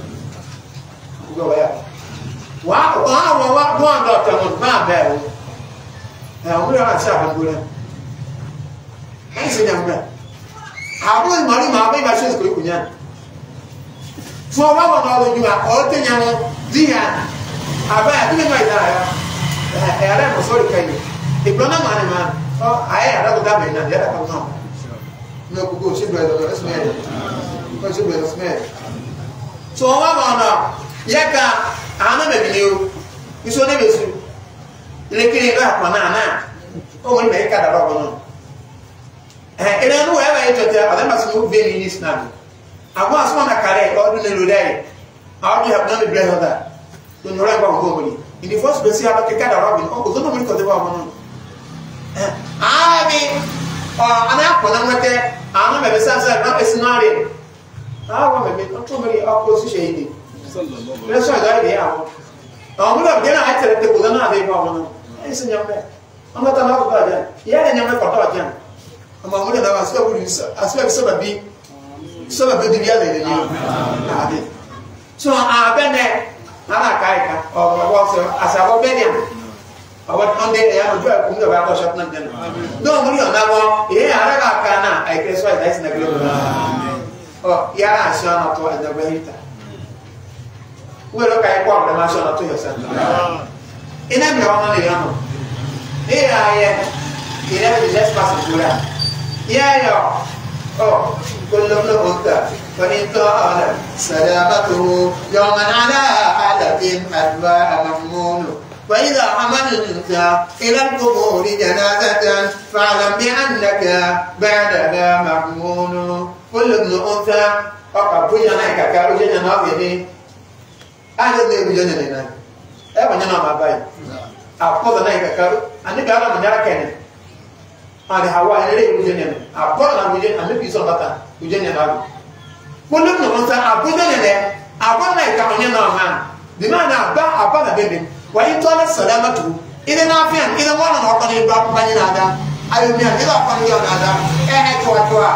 wa do ando ta mo ba ba o mo ra sa ba go le ai se nyam ba abo mari ma ba ba se ko kunya so wa wa no lo juma o te nyam dia aba ti me mai da ya ara mo so kai e blona ma ne ma o ai ara go da me na dia da ka no ko go se do do resme ko se do resme so wa wa na ya ka ana me bi o iso ne besu le kire ba pa na o mo me ka da ro no ere no wa ba e jote ala ma so be ni snap agwa asma na kare o du ne lo dai how do you have done the bread of that don't know about go in the first place ya ba ke ka da ro bi o go no mo ko de ba mo no ami ana ko na mate ana me be sa na esinare awa me me to me o si shehidi sallallahu alaihi wasallam ya o mo da na ha tere te ko na de ba mo no ese nyambe ama ta na ko ba ja ya ne nyambe ko to ja ama mo da ba so bu asba so ba bi de ya le ni ade so a bene ala kai ka o ba so asabo be ni awat onde ya no ba ko ba ko shop na den do mo ni na wo ara ka kana ai ke so ai na glo oh ya sha na to da bahita welo kai kwa da ma sha na to ya sa ina mi wa na le ya no ya ina bi just pass kula ya yo oh kullu no unta fa in ta'ala salamatu yawman ala alatin adwa mammun وإذا حملت إلى القبور جنازة فاعلم بأنك بعدها مأمون كل ابن أنثى وقد بينا كارو جنا نافذين أهل ذي بجنا لنا أبغى جنا ما باي أقول أنا كارو أنا كارو من يرى كني أنا هوا أنا ليه بجنا أقول أنا بجنا أنا بيسون بطن بجنا نافذ كل ابن أنثى أقول أنا أقول أنا كارو جنا ما بمعنى أبا نبين وإن طالت سلامته إذا نافيا إذا وانا نوقن يبقى بني نادا أيوميا إذا قن يوم نادا توا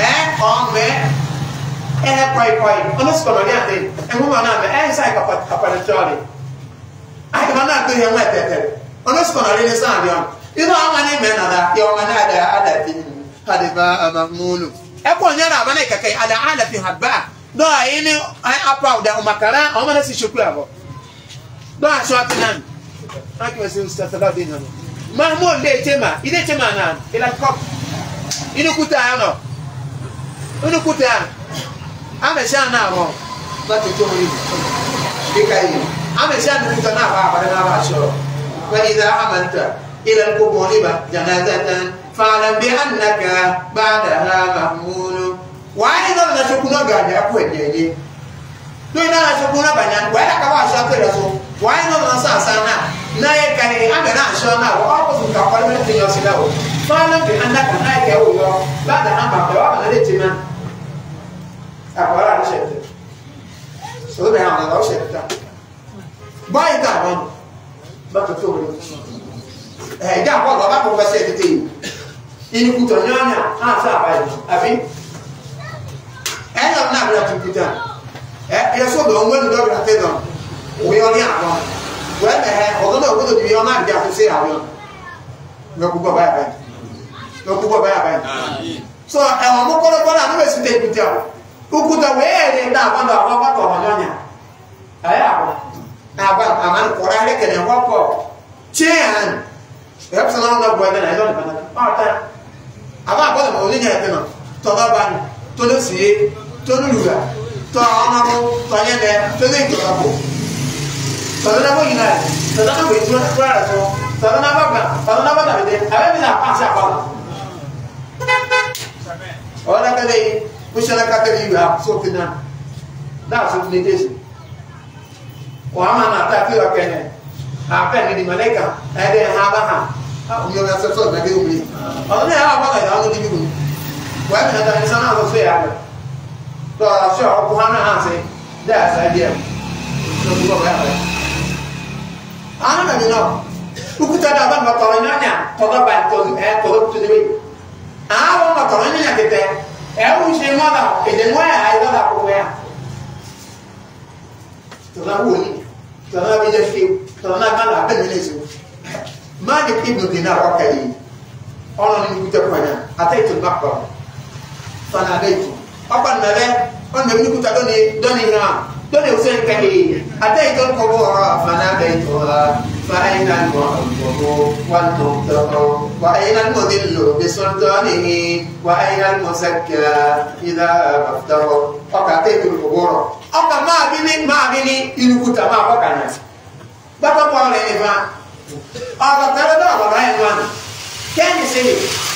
كوي أنا سكون عليها تين أنا ما نام ساي كبر تجاري أنا ما نقول يوم ما تتر أنا سكون عليها سان اليوم إذا أماني من نادا يوم نادا على تين هذا ما مغمول أقول نرى أماني كي على في حبة ده إني أبراو ده أمكارا أماني سيشوكلا ba so atinan aki wese Ustaz Muhammad Mahmoud de tema ide tema na ila kop inu kuta ano inu kuta ame shana ro ba te to muri dikai ame shana kuta na ba na ba so wa idha amalta ila al-qubur ba janazatan fa'lam bi annaka ba'daha mahmul wa ina na shukuna gaja ko ejeje do ina shukuna banyan wa ka ba so tere so why no na na ye kare anga na sho na wo ko su ka kwale te yo sila wo fa na ke anda ka na ke wo yo ba da na ba ba na le tima akwara ni shete so be ha na do shete ta ba ita ba ba to to ja ko ba ko ba shete ti ini ku to nyanya sa ba abi na bla tu kita ya so do mo do bla te do we only have well although we do be on that just say how no ku go ba so e won mo ko na no se te pita ukuta we re na ba ba ko nyonya aya ba aman ko ra re ke ne ko chen e pa na na bo na no na ta aba ba mo ni nya te no to ba ban to no si to no luga to na mo to nya ne to ne to ba Sadana mo ina, sadana mo itu na kuara so, sadana ba na bide, abe bila pasi apa? Orang kali, musyarak kali juga so kena, dah so kena desi. Wama na tapi Okene, apa yang di mereka, ada yang apa? Umur yang sesuatu lagi umur. Orang ni apa lagi? Orang ni juga. Wah, ada di sana so saya ada. Tu asal aku hana hase, dah saya dia. buka bayar. Anak ni no. Ukuta dah ban motornya, toda ban toda tu ni. Awak motornya kita. Usi mana? Eden mana? Aida dah punya. Tuhan uli, Tuhan bijak film, Tuhan mana apa ni semua. Mana Ibnu Dinar okey. Orang ni kita punya. Atai tu makam. Fana itu. Apa nara? Orang ni kita doni ram. Doni usaha kali. Atai tu kubur. Fana itu. Fa'inal mu'ammu wal muqtaqu wa ainal mudillu bisultanihi wa ainal musakka idza aftaru. Atai tu kubur. Apa ma bini ini kuta ma wakana. Bapa boleh ni pak. Apa kalau dah apa lain tuan? Kan di sini.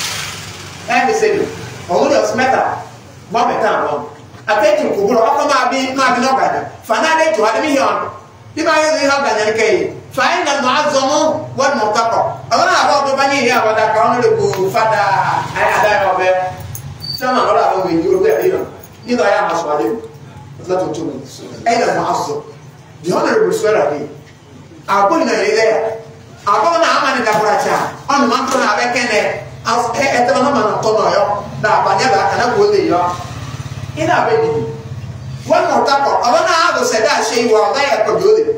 Oh dia semeta. Mau betul mau. Apa itu kubur? Apa ma bini wakana? Fana itu ada mihion. Di mana ni hal banyak kaya. Fain dan muazzamu wal muqtaqu. Orang apa berbani ya pada kawan lebu fada ada apa? Sama orang apa video dia ini. Ini dah yang masuk ada. لا تنتمي أين المعظم the honorable swearer أقول نريده أقول نعمل دبرتها أنا ما أقول أبكنه أو أتمنى ما نقول يا لا بني لا أنا بقول يا إذا بدي والمرتقى أنا هذا سدا شيء ولا يقدر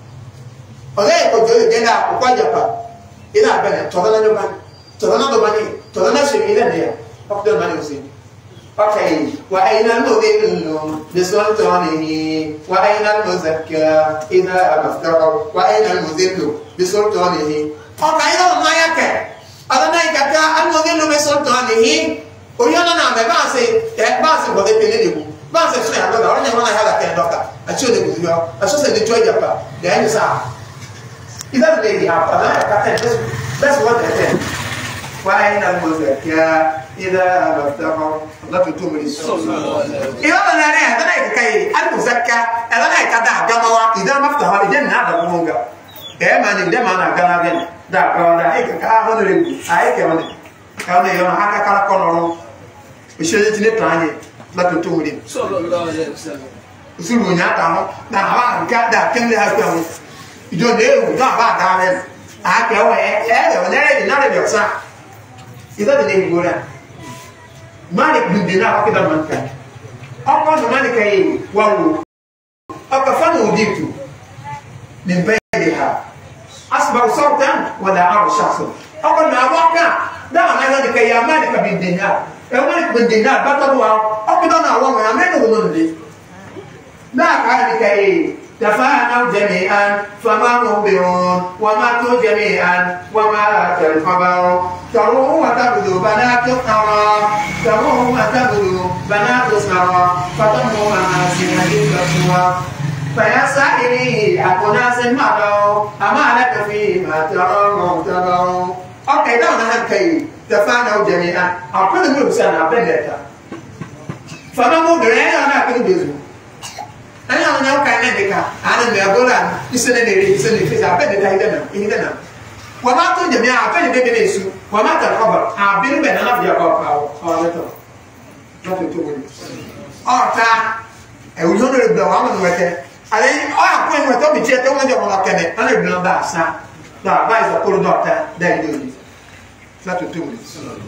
جنا وقاجبا إذا بدي ترى نبني شيء إذا نيا أقدر ما نوصي. Okay, وأين المذل بسلطانه وأين المزكى إذا أفتقر وأين المذل بسلطانه. Okay, إذا ما يكى هذا نايكا المذل بسلطانه ويانا نعم باس بدي بيني باس شيء هذا أنا ما هذا كان دوكا أشوف نقول أشوف سنتوي جابا ده أنا سا إذا بدي أنا كاتن بس what I said. وأين المزكى إذا أفتقر الله تتوم للسوء. إذا أنا هذا كي المزكى أنا كذا جماعة إذا ما افتح الجنة هذا مونجا. ما نقدر ما نقدر نقدر ده كذا هيك كأهون ريبو هيك كمان كمان يوم هكذا كلا كونورو بشيء جنيه تاني الله تتوم لي. صلى الله عليه وسلم. سلمونيا تامو نعم كذا كم له كم يجون ده ده بعد هذا هكذا هو ونرى بيحصل. إذا بدي نقول مالك بن دينار كذا من كان أقول مالك أي واو أكفنه ديكتو من بينها أصبر صوتا ولا أرى شخصا أقول ما أبغى ده أنا مالك يا مالك بن دينار يا مالك بن دينار بطلوا أقول أنا والله يا مالك بن دينار لا مالك أي تفانوا جميعا فما مخبرون وماتوا جميعا ومات الخبر تروه وتبدو بنات الثرى تروه وتبدو بنات الثرى فتموا محاسن الكسوى فيا سائلي أناس مضوا أما لك فيما ترى معتبر. أوكي ده أنا هكي تفانوا جميعا أقول لهم سنة بنتا فما مخبرين أنا أقول بيزو أنا أنا كان عندك أنا مقولا يسنى نري يسنى في زابين ده هيدا وما تنجم يا عبين ده بنيسو وما ترخبر عبين بنا نبيا أو هذا ما تقولي تا أولون الدوام من وقته على أكون وقته بيجي توما جم ولا كنه أنا بنا باسا لا بايز أقول دوتا ده يدوني ما تقولي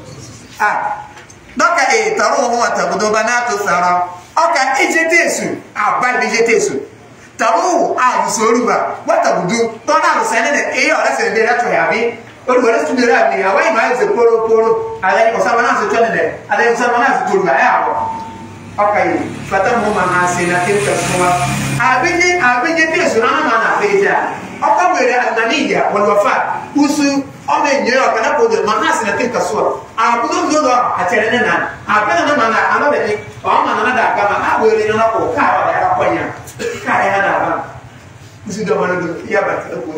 donc taro ho atabudo banatu sara oka ejetesu abai ejetesu taro a soruba watabudu to na sene ne e ora sene de rato ya bi o wala stu de ra ni awai ma ze poro ala ko sabana ze tone de ala ko sabana ze toruba ya abo oka yi fatamu mahasina tilka suwa abije na mana feja oka were ananiya wal wafa usu ọmọ ènìyàn ọ̀kadà kò dé màá sì nàkè kàṣọ àbúrò ńlọrọ àtẹrẹ nínà àbẹnà náà màá alábẹni ọmọ nàá dà gàmà àbúrò nínú ọkọ káàrọ dà yàrá kọnyà káàrọ yàrá dà bá nsí dọmọ ní dùn yà bàtà ẹkọ.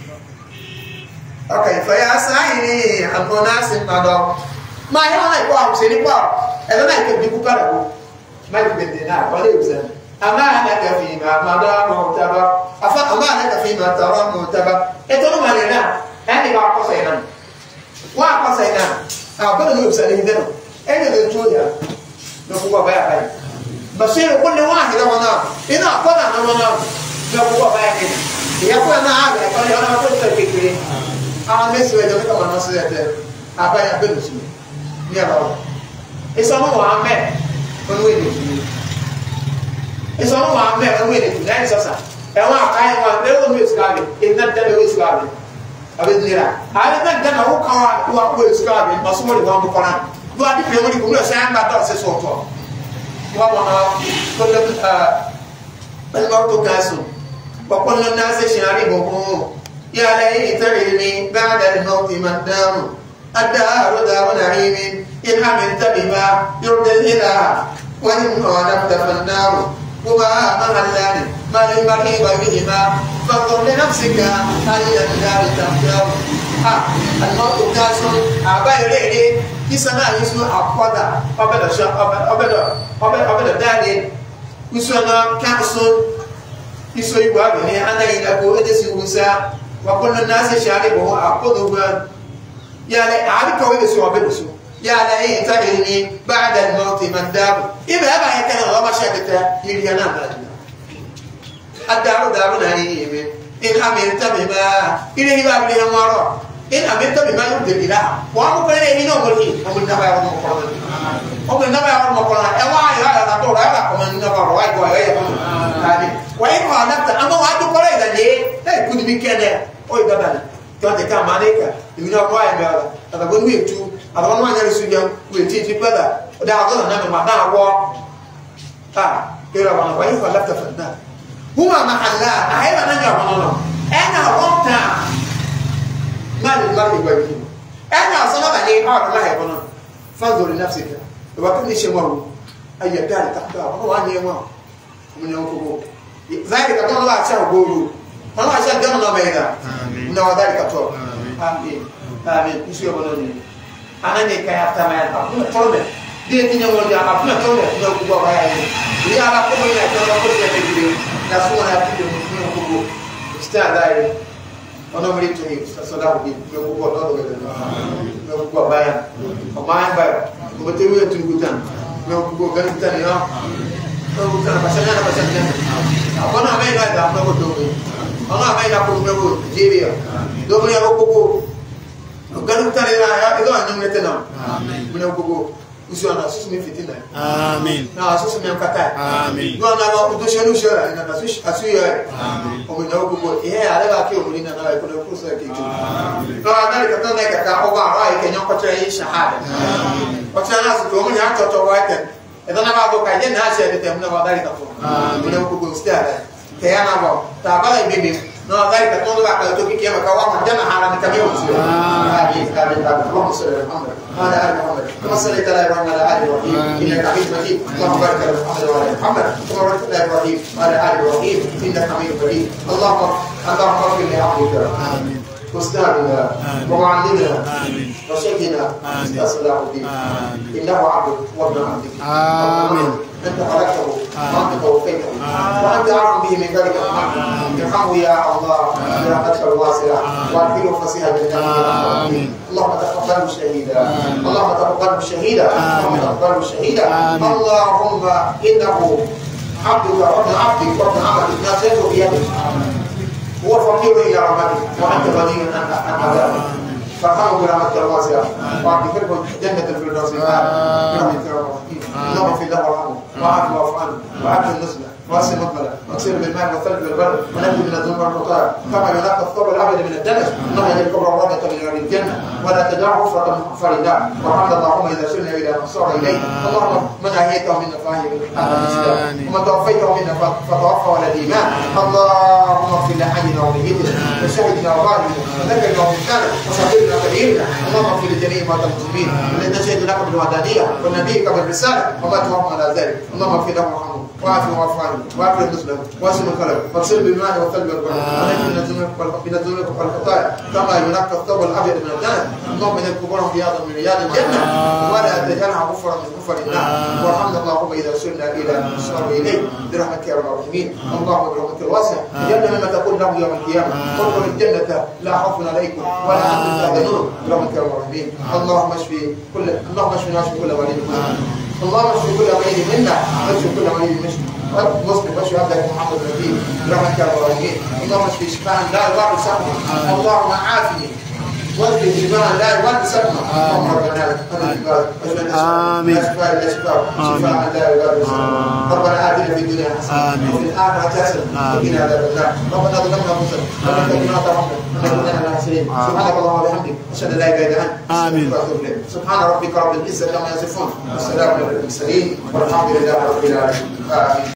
ọkà ìfẹyà sáyìn ní àbúrò náà sì ń padà máa yẹ wọn náà ikọ àwùsẹ nípa ẹlẹ náà ikọ bíkú padà bọ máa yẹ bẹntẹ náà wọlé ìwùsẹ àmà ànàkà fi màdà mọtàbà àfà àmà ànàkà fi màtàrà mọtàbà ètò ọmọ àlẹ náà ẹni bá kọsẹ̀ iná wọ́n akọsẹ̀ iná àbẹ̀rẹ̀ ní òbísà ní ìdẹ́nu ẹni lè tó yà lọ fún bàbá yà báyìí bàṣẹ ìrìn kún ní wọ́n àhìlẹ̀ wọn náà iná àkọ́nà àwọn wọn náà na ko ba ya ni ya ko na aga ko ni ona ko ta kekere a mesi we do ko na so ya te aba ya be no su ni aba eso mo wa me ko we ni eso mo wa me ko we ni na so sa e wa kai wa le wo mi skabe e na da le skabe abe dira ale na da na wo ka wa ko skabe ba so mo le ba mo kona do adi pe mo di ko no sa amba do se so to wa wa ko le الموت كاس وكل الناس شاربه يا ليت علمي بعد الموت ما الدار الدار دار نعيم إن عملت بما يرضي الإله وإن غلبت فالنار هما مهلان ما للمرء غيرهما فانظر لنفسك أي الدار تختار الموت كاس أبا يريد كسنا يسوع أقودا أبدا دارين usana kanso iso iwa be ana ina ko edesi usa wa kullu nasi sharibu akodo wa ya la ali ko be so be so ya la ita ilmi ba'da al-maut mandab iba ba yakana wa mashakata yiriyana ba adaru daru nani ibe in amilta bima ile ba bi hamaro in amilta bima yudila wa mo ko ne ino mo ni mo na ba mo ko omo na ba mo ko na e wa ya na to ra ko man na ba wa ko ya ko ani wa in ha na ta amo wa to ko ra da ne e ku di kene o da ba to de ka maneka ni na ko ya ba ta go ni tu ada no anya su ya ku ti ti pada da go na ma na wo kira wa in ha la ta fa huma mahalla ahira na ya ma no ana wonta mal mar'i wa bihi ana sama ba ni ha la he ko no فانظر لنفسك وكل شيء مر أي دار تختار هو أن يمر من يوم ذلك كما الله عشان بقوله الله عشان دمنا بينا من ذلك تور آمين آمين يسوع بنوني أنا نكاية تمام أقول تولى dia punya wajah apa nak tahu dia kubur raya ini dia apa pun ini kalau aku dia begini dah semua nak pergi punya kubur Ustaz dah ono meritu ni saudara di kubur tahu ke dia kubur bayar pemain bayar betul betul tuntutan kubur gantian ya bukan pasal apa nak main dah apa betul orang main aku betul jadi ya dua punya kubur gantian ya itu hanya metenang punya kubur usiana susu ni fitina amen na susu ni mkata amen no na ba udoshenu shara na susu asuya amen o mna ugo ale ba ke o mulina na ko na kusa ke tu amen no na ka tana ka ka o ba ra ke nyoko cha yi shahada amen o cha na su to mun ya to wa ke edana ba do ka je na sha de mna ba dari ka to amen mna ugo ustara ke yana ba ta ba bibi no ذلك تقول بقى لو تجيك يا مكوا جمع على مكمل آمين آمين اللهم صل على محمد وعلى آل محمد كما صليت على إبراهيم وعلى آل إبراهيم إنك حميد مجيد اللهم بارك على محمد وعلى محمد كما باركت على إبراهيم وعلى آل إبراهيم إنك حميد مجيد اللهم اغفر لعبدك آمين أستاذنا ومعلمنا وشيخنا أستاذ صلاح الدين إنه عبدك وابن عبدك آمين أنت خلقته وأنت توفيته وأنت أعلم به من ذلك الحق ارحمه يا الله برحمتك الواسعة وأدخله فسيح جناتك اللهم تقبله شهيدا اللهم تقبله شهيدا اللهم تقبله شهيدا اللهم إنه عبدك وابن عبدك وابن عبدك ناصرته بيدك هو فقير إلى رحمتك وأنت غني عن عذابك فارحمه برحمتك الواسعة وأدخله جنة الفردوس برحمتك يا رب اللهم اغفر له وارحمه وعافه واعف عنه وعافه النزله واسع مقبله واغسله بالماء والثلج والبرد ونجه من الذنوب والخطايا كما ينقى الثوب الابيض من الدنس اللهم اجعل الكبرى الرابطه من نار الجنه ولا تدعه غفره من غفر الله وارحمنا اللهم اذا سرنا الى نصار اليه اللهم من احييته منا فاحي الاسلام ومن توفيته منا فتوفى على الايمان اللهم اغفر لحينا وميتنا وشهدنا وغائبنا وذكرنا وانثانا وصغيرنا وكبيرنا اللهم اغفر لجميع موتى المسلمين الذين شهدوا لك بالوحدانيه ونبيك بالرساله وما توفى على ذلك اللهم اغفر لهم وارحمهم وعافهم واعف عنهم وعافهم المسلم واسم الخلق واغسل بالماء والثلج والبرد ونجي من الذنوب والخطايا كما ينقى الثوب الابيض من الدنس اللهم اجعل قبورهم رياضا من رياض الجنه ولا تجعلها غفرا من غفر النار وارحمنا اللهم اذا سرنا الى نصار اليه برحمتك يا رب الراحمين اللهم برحمتك الواسعه اجعلنا مما تقول له يوم القيامه ادخلوا الجنه لا خوف عليكم ولا انتم تحزنون برحمتك يا رب الراحمين اللهم اشف كل مريض اللهم اشف كل مريض منا واشف كل مريض مشرك واصبر واشفي عبدك محمد النبي برحمتك يا الراحمين. اللهم اشفي شفاء لا يضر سقما، اللهم عافني واشفي شفاء لا يضر سقما. اللهم ربنا لك آمين. شفاء لا شفاء، شفاء لا يضر سقما. ربنا آتنا في الدنيا حسنة وفي الآخرة حسنة وقنا عذاب النار. ربنا ظلمنا انفسنا ولا تكلنا رحمة ونكون من المحسنين. سبحانك اللهم وبحمدك اشهد ان لا اله الا انت آمين. سبحان ربك رب العزة عما يصفون والسلام على المرسلين والحمد لله رب العالمين.